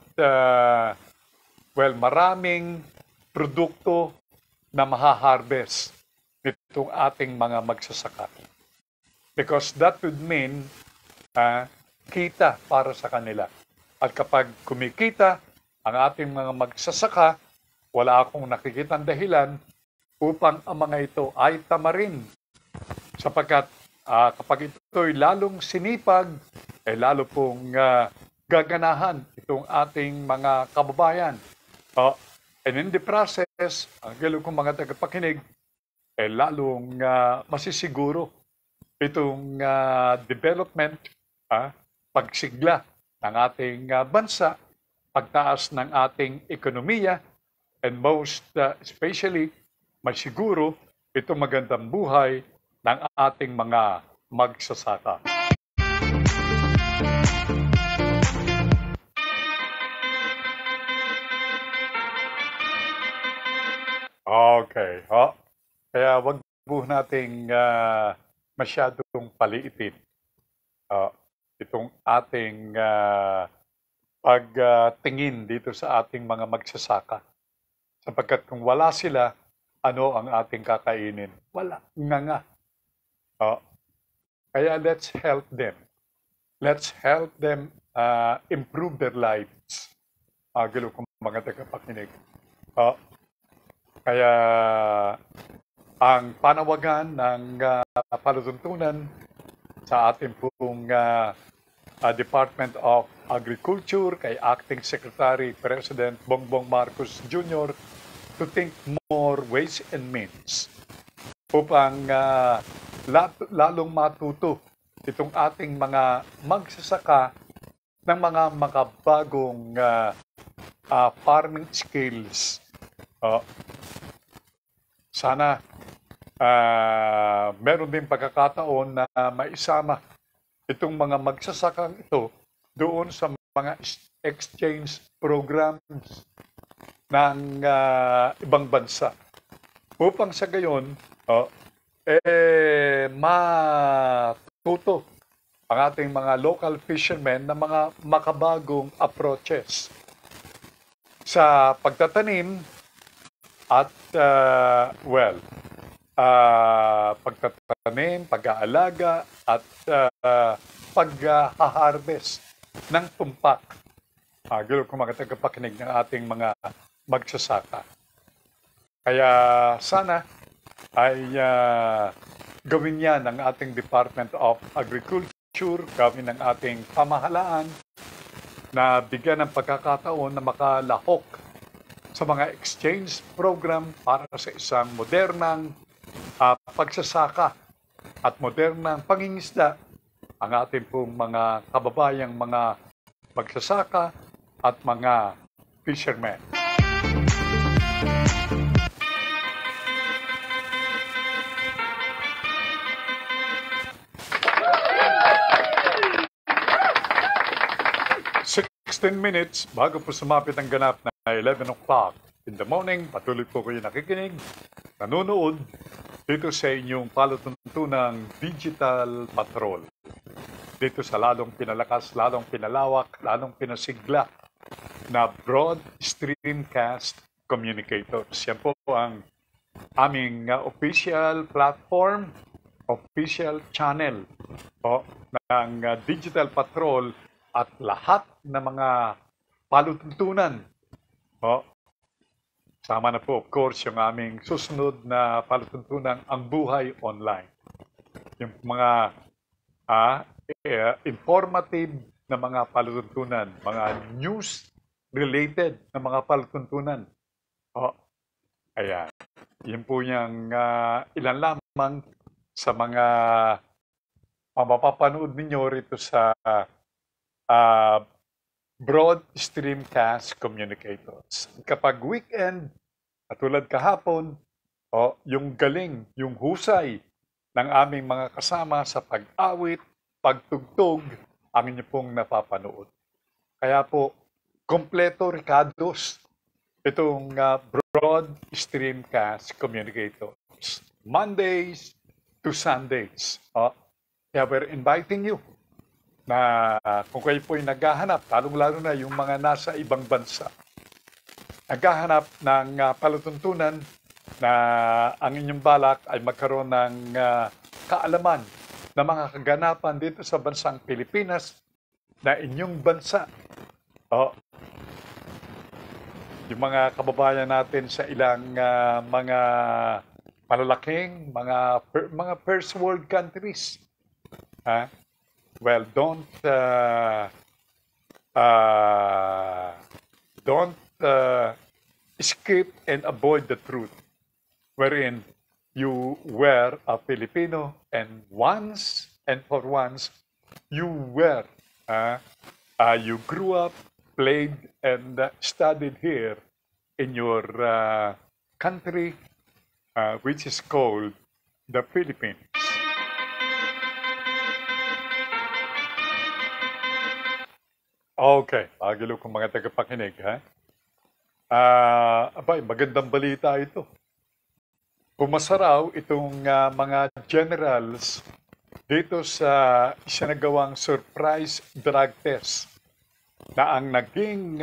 Speaker 2: maraming produkto na maha-harvest nitong ating mga magsasaka. Because that would mean kita para sa kanila. At kapag kumikita, ang ating mga magsasaka, wala akong nakikitang dahilan upang ang mga ito ay tamarin. Sapagkat kapag ito'y lalong sinipag, lalo pong gaganahan itong ating mga kababayan. And in the process, ang gilo kong mga tagapakinig, lalong masisiguro itong development, pagsigla ng ating bansa, pagtaas ng ating ekonomiya, and most especially, masiguro itong magandang buhay ng ating mga magsasaka. Okay, kaya wag po nating masyadong paliitin itong ating pagtingin dito sa ating mga magsasaka. Sapagkat kung wala sila, ano ang ating kakainin? Wala. Nga. Kaya let's help them. Let's help them improve their lives. Gilo kong mga tagapakinig. Kaya ang panawagan ng palatuntunan sa ating pong Department of Agriculture kay Acting Secretary President Bongbong Marcos Jr. to think more ways and means upang lalong matuto itong ating mga magsasaka ng mga makabagong farming skills. Sana meron din pagkakataon na maisama itong mga magsasakang ito doon sa mga exchange programs ng ibang bansa. Upang sa gayon, matuto ang ating mga local fishermen ng mga makabagong approaches sa pagtatanim at pagtatanim, pag-aalaga at pag-harvest ng tumpak. Gilo kong mga tagapakinig ng ating mga magsasaka. Kaya sana ay gawin yan ng ating Department of Agriculture, gawin ng ating pamahalaan na bigyan ng pagkakataon na makalahok sa mga exchange program para sa isang modernang pagsasaka at modernang pangingisda ang ating pong mga kababayang mga magsasaka at mga fishermen. Minutes bago po sumapit ang ganap na 11 o'clock in the morning. Patuloy po kayo nakikinig, nanonood dito sa inyong palatuntunang Digital Patrol. Dito sa lalong pinalakas, lalong pinalawak, lalong pinasigla na Broad Streamcast Communicators. Yan po ang aming official platform, official channel ng Digital Patrol at lahat ng mga palutuntunan. Sama na po, of course, yung aming susunod na palutuntunan, ang buhay online. Yung mga informative na mga palutuntunan, mga news-related na mga palutuntunan. Ayan. Yan po yung ilan lamang sa mga mapapanood ninyo rito sa Broad Streamcast Communicators. Kapag weekend, katulad kahapon, yung galing, yung husay ng aming mga kasama sa pag-awit, pagtugtog, ang inyo pong napapanood. Kaya po, kompleto Ricardos, itong Broad Streamcast Communicators. Mondays to Sundays. Kaya we're inviting you na kung kayo po'y naghahanap, lalong-lalo na yung mga nasa ibang bansa, naghahanap ng palutuntunan na ang inyong balak ay magkaroon ng kaalaman na mga kaganapan dito sa bansang Pilipinas na inyong bansa. yung mga kababayan natin sa ilang mga malalaking, mga first world countries. Well, don't escape and avoid the truth, wherein you were a Filipino and once and for once you were, you grew up, played, and studied here in your country, which is called the Philippines. Okay, pagilo kong mga tagapakinig, magandang balita ito. Pumasa raw itong mga generals dito sa isinagawang surprise drug test na ang naging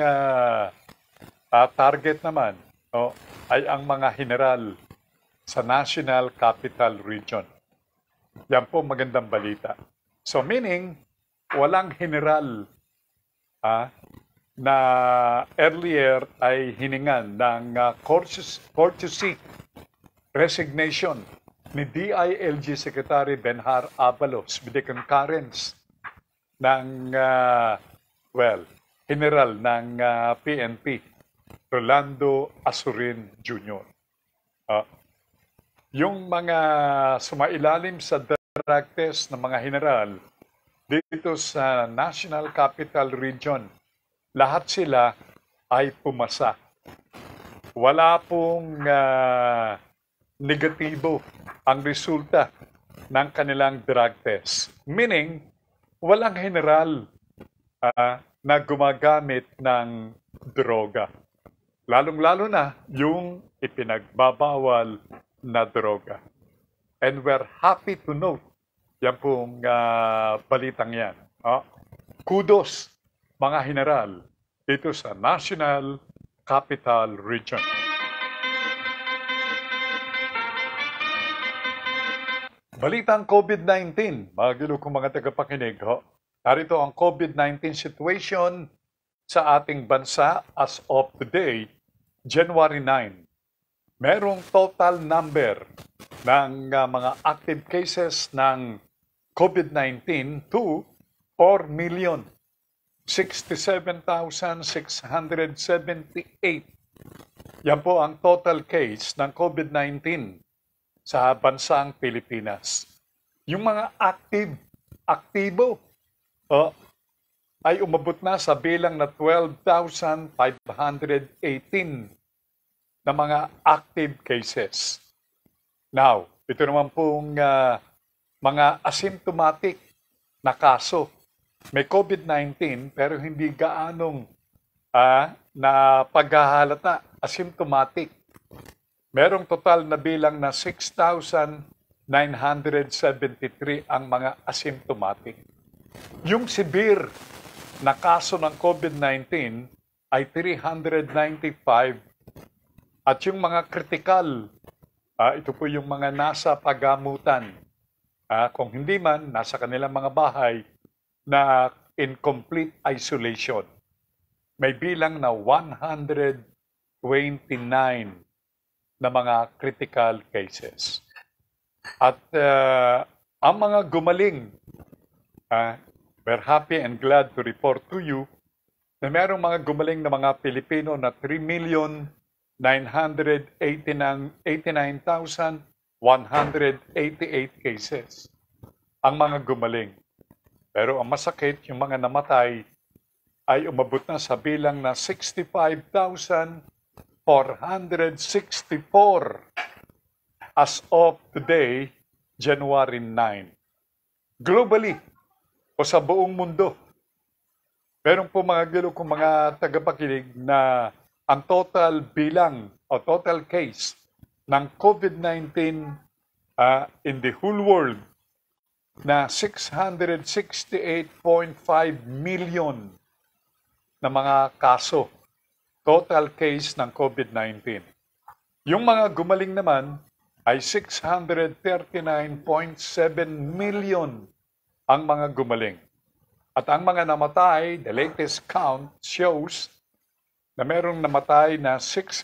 Speaker 2: target naman ay ang mga general sa National Capital Region. Yan po magandang balita. So meaning, walang general na earlier ay hiningan ng courtesy resignation ni DILG Secretary Benhar Abalos with the concurrence ng general ng PNP Rolando Asurin Jr. Yung mga sumailalim sa drug test ng mga general dito sa National Capital Region, lahat sila ay pumasa. Wala pong negatibo ang resulta ng kanilang drug test. Meaning, walang general na gumagamit ng droga. Lalong-lalo na yung ipinagbabawal na droga. And we're happy to note yan pong balitang yan. Kudos mga general dito sa National Capital Region. Balitang COVID-19, mga gilukong mga tagapakinig. Narito ang COVID-19 situation sa ating bansa as of today, January 9. Merong total number ng mga active cases ng COVID-19 to 4,67,678. Yan po ang total case ng COVID-19 sa bansang Pilipinas. Yung mga aktibo, ay umabot na sa bilang na 12,518 na mga active cases. Now, ito naman pong mga asymptomatic na kaso. May COVID-19 pero hindi gaanong na paghahalata, asymptomatic. Merong total na bilang na 6,973 ang mga asymptomatic. Yung severe na kaso ng COVID-19 ay 395 at yung mga critical, ito po yung mga nasa paggamutan. Kung hindi man, nasa kanilang mga bahay na in complete isolation. May bilang na 129 na mga critical cases. At ang mga gumaling, we're happy and glad to report to you na merong mga gumaling na mga Pilipino na 3,989,188 cases ang mga gumaling. Pero ang masakit, yung mga namatay ay umabot na sa bilang na 65,464 as of today, January 9. Globally, o sa buong mundo, meron po mga gilo kong mga tagapakinig na ang total bilang o total case ng COVID-19 in the whole world na 668.5 million na mga kaso, total case ng COVID-19. Yung mga gumaling naman ay 639.7 million ang mga gumaling. At ang mga namatay, the latest count shows na merong namatay na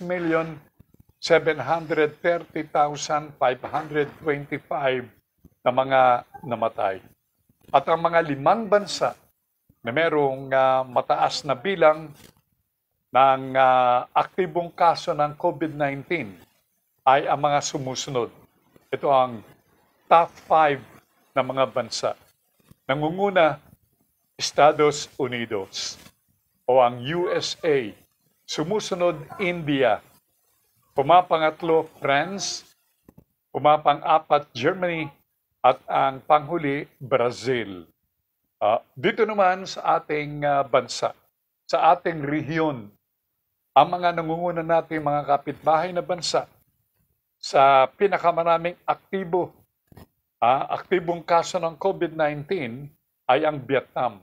Speaker 2: 6,730,525 na mga namatay. At ang mga 5 bansa na merong mataas na bilang ng aktibong kaso ng COVID-19 ay ang mga sumusunod. Ito ang top 5 na mga bansa. Nangunguna, Estados Unidos o ang USA. Sumusunod, India. Pumapangatlo, France. Pumapang-apat, Germany. At ang panghuli, Brazil. Dito naman sa ating bansa, sa ating rehiyon, ang mga nangunguna natin mga kapitbahay na bansa sa pinakamaraming aktibong kaso ng COVID-19 ay ang Vietnam.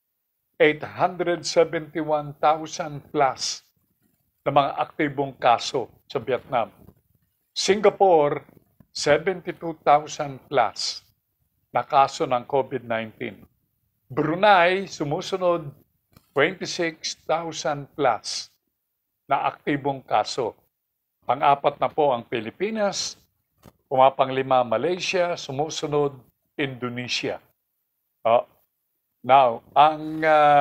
Speaker 2: 871,000 plus na mga aktibong kaso sa Vietnam. Singapore, 72,000 plus na kaso ng COVID-19. Brunei, sumusunod, 26,000 plus na aktibong kaso. Pang-apat na po ang Pilipinas, pumapang-5 Malaysia, sumusunod Indonesia. Now, ang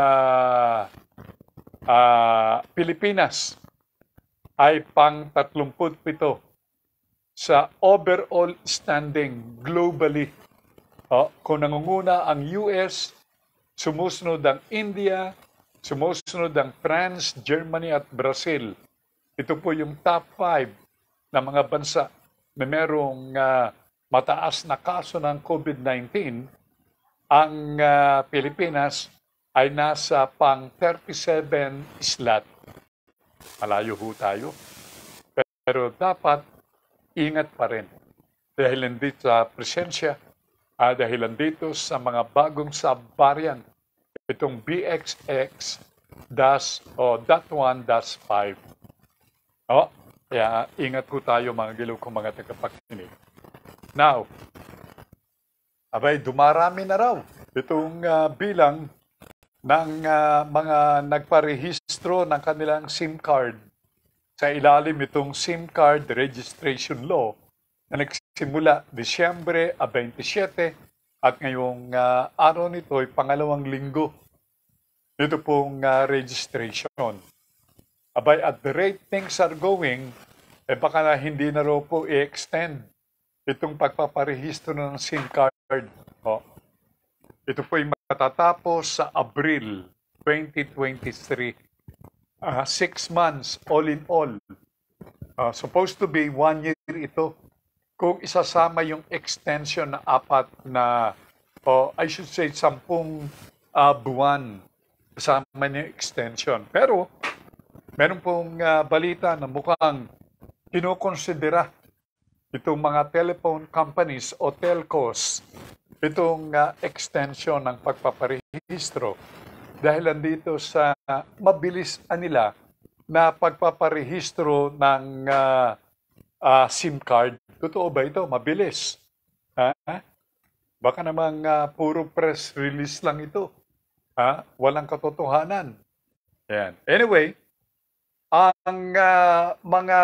Speaker 2: Pilipinas ay pang-37 sa overall standing globally. Kung nangunguna ang US, sumusunod ang India, sumusunod ang France, Germany at Brazil. Ito po yung top 5 na mga bansa na merong mataas na kaso ng COVID-19. Ang Pilipinas ay nasa pang-37 slot. Malayo ho tayo. Pero dapat ingat pa rin. Dahil dito sa presensya, dahil dito sa mga bagong sub-variant, itong BXX-.1-5. Kaya ingat po tayo mga gilaw kong mga tagapakinig. Now, dumarami na raw itong bilang ng mga nagparehistro ng kanilang SIM card sa ilalim itong SIM card registration law na nagsimula Disyembre 27 at ngayong araw nito ay pangalawang linggo. Dito pong registration. At the rate things are going, baka na hindi na raw po i-extend itong pagpaparehistro ng SIM card. Ito po ay matatapos sa Abril 2023. 6 months all in all. Supposed to be 1 year ito. Kung isasama yung extension na 4 na, I should say 10 buwan kasama niya yung extension. Pero, meron pong balita na mukhang kinukonsidera itong mga telephone companies o telcos itong extension ng pagpaparehistro dahil andito sa mabilis nila na pagpaparehistro ng SIM card. Totoo ba ito? Mabilis. Baka namang puro press release lang ito. Walang katotohanan. Yan. Anyway, ang mga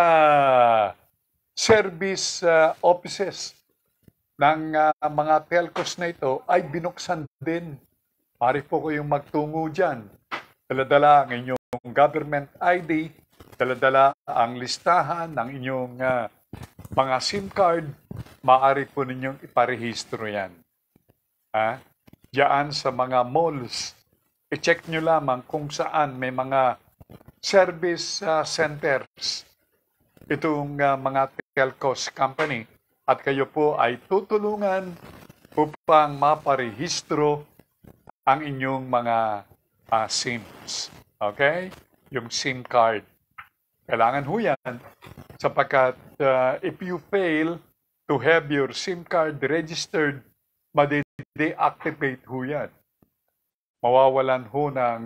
Speaker 2: service offices ng mga telcos na ito ay binuksan din. Pari po kayong magtungo dyan. Dala-dala ang inyong government ID, dala-dala ang listahan ng inyong mga SIM card, maaari po ninyong iparehistro yan. Diyan sa mga malls, i-check nyo lamang kung saan may mga service centers itong mga telcos company at kayo po ay tutulungan upang maparehistro ang inyong mga SIMs. Okay? Yung SIM card. Kailangan ho yan sapagkat if you fail to have your SIM card registered, made-deactivate ho yan. Mawawalan ho ng,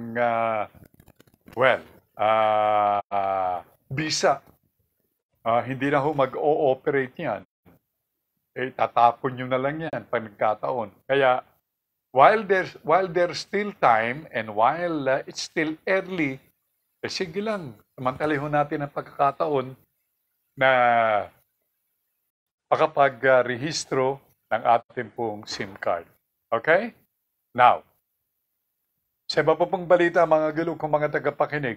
Speaker 2: visa. Hindi na ho mag-o-operate yan. Tatapon nyo na lang yan pag nagkataon. Kaya, while there's still time and while it's still early, sige lang, samantalahin natin ang pagkakataon na makapag-rehistro ng ating pong SIM card. Okay? Now, sa iba pa pong balita, mga gulong kong mga tagapakinig,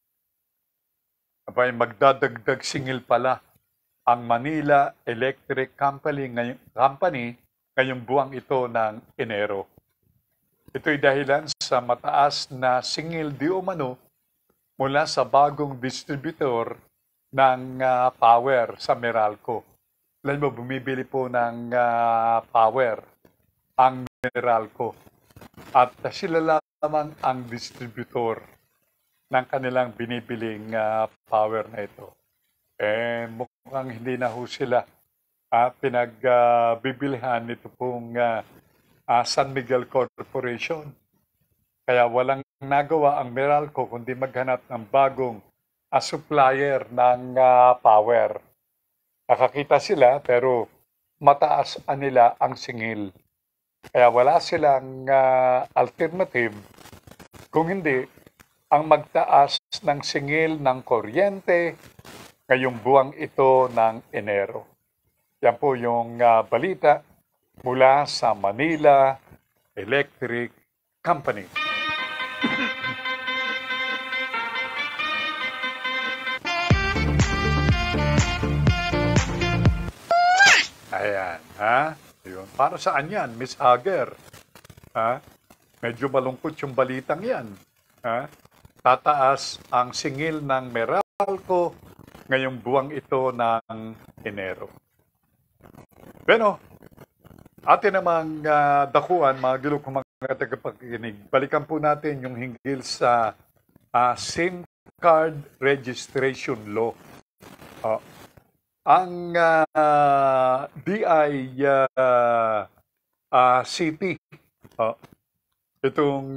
Speaker 2: abay magdadagdag singil pala ang Manila Electric Company ngayong buwang ito ng Enero. Ito'y dahilan sa mataas na singil di umano mula sa bagong distributor ng power sa Meralco. Alam mo, bumibili po ng power ang Meralco. At sila lamang ang distributor ng kanilang binibiling power na ito. Mukhang hindi na ho sila pinagbibilhan nito pong San Miguel Corporation. Kaya walang nagawa ang Meralco kundi maghanap ng bagong supplier ng power. Nakakita sila pero mataas nila ang singil. Kaya wala silang alternative kung hindi ang magtaas ng singil ng kuryente ngayong buwang ito ng Enero. Yan po yung balita mula sa Manila Electric Company. Ayan, ha? Yun. Para saan yan, Miss Hager? Ha? Medyo malungkot yung balitang yan. Ha? Tataas ang singil ng Meralco ngayong buwang ito ng Enero. Pero, atin namang dakuan, mga gulong kong mga tagapakinig, balikan po natin yung hinggil sa SIM card registration law. Ang DICT, itong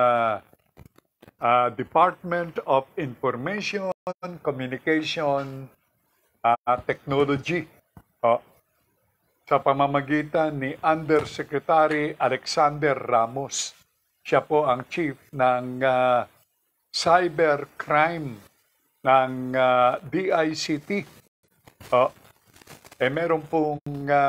Speaker 2: Department of Information, Communication, Technology, sa pamamagitan ni Undersecretary Alexander Ramos. Siya po ang chief ng cybercrime ng DICT. Meron pong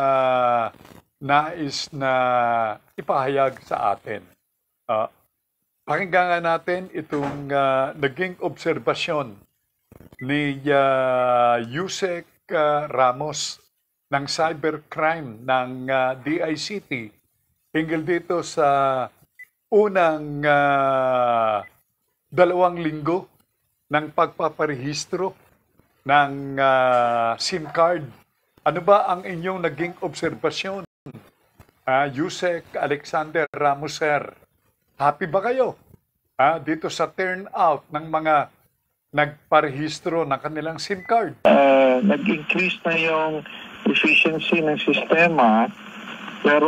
Speaker 2: nais na ipahayag sa atin. Pakinggan natin itong naging obserbasyon ni Yusek Ramos ng cybercrime ng DICT hinggil dito sa unang 2 linggo ng pagpaparehistro ng SIM card. Ano ba ang inyong naging obserbasyon? Yusek Alexander Ramos, sir. Happy ba kayo dito sa turnout ng mga nagparehistro ng kanilang SIM card?
Speaker 6: Nag-increase na yung efficiency ng sistema, pero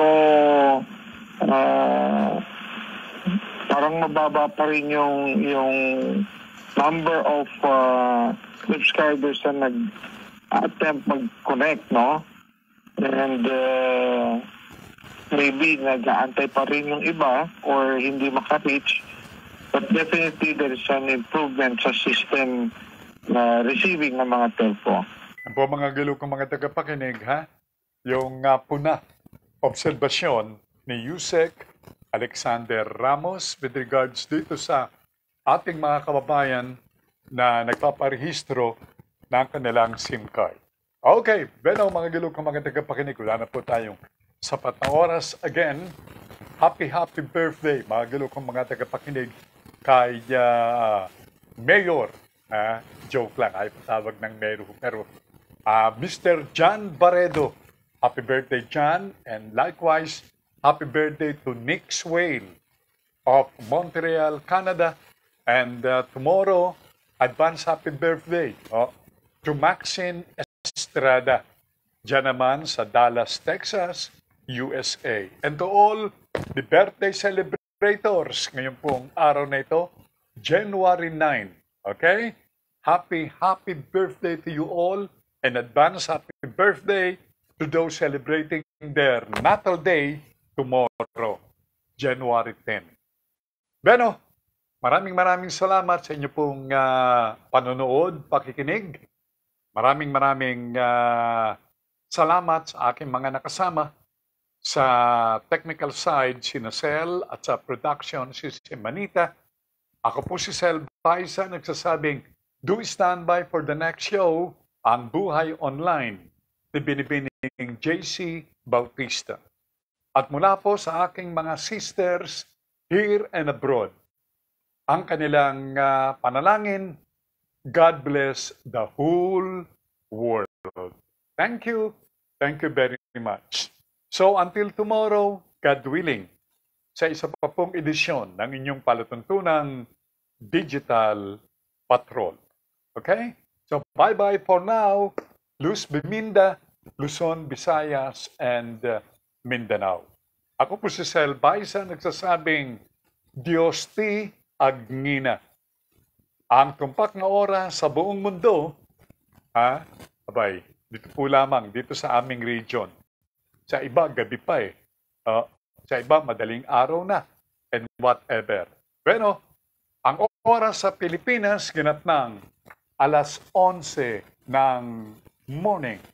Speaker 6: parang mababa pa rin yung number of subscribers na nag-attempt mag-connect, no? And maybe nag-aantay pa rin yung iba or hindi maka-reach. But definitely there is an improvement sa system na receiving ng mga telco.
Speaker 2: Ang po mga gulong kong mga tagapakinig, ha? Yung puna, obserbasyon ni Yusek Alexander Ramos with regards dito sa ating mga kababayan na nagpaparehistro ng kanilang SIM card. Okay, Beno, mga gulong kong mga tagapakinig, wala na po tayong sapat na oras. Again, happy birthday, mga gulong kong mga tagapakinig, kay Mayor, joke lang, ay patawag ng Mayor, pero Mr. John Barredo. Happy birthday, John. And likewise, happy birthday to Nick Swale of Montreal, Canada. And tomorrow, advance happy birthday to Maxine Estrada, dyan naman sa Dallas, Texas, USA. And to all the birthday celebrators ngayon pong araw na ito, January 9. Okay? Happy birthday to you all. And advance happy birthday to those celebrating their natal day tomorrow, January 10. Beno, maraming salamat sa inyo pong panonood, pakikinig. Maraming salamat sa aking mga nakasama sa technical side, si Sel, at sa production, si Manita. Ako po si Sel Baysa, nagsasabing, do stand by for the next show, Ang Buhay Online, ni Binibining JC Bautista. At mula po sa aking mga sisters here and abroad, ang kanilang panalangin, God bless the whole world. Thank you very much. So until tomorrow, God willing, sa isa pa pong edisyon ng inyong palatuntunang Digital Patrol. Okay? So bye-bye for now. Luz Biminda, Luzon, Visayas, and Mindanao. Ako po si Sel Baysa, nagsasabing, Diyos ti Agnina. Ang tumpak na oras sa buong mundo, dito po lamang, dito sa aming region. Sa iba, gabi pa eh. Sa iba, madaling araw na. And whatever. Bueno, ang oras sa Pilipinas, ganap ng alas 11 ng morning.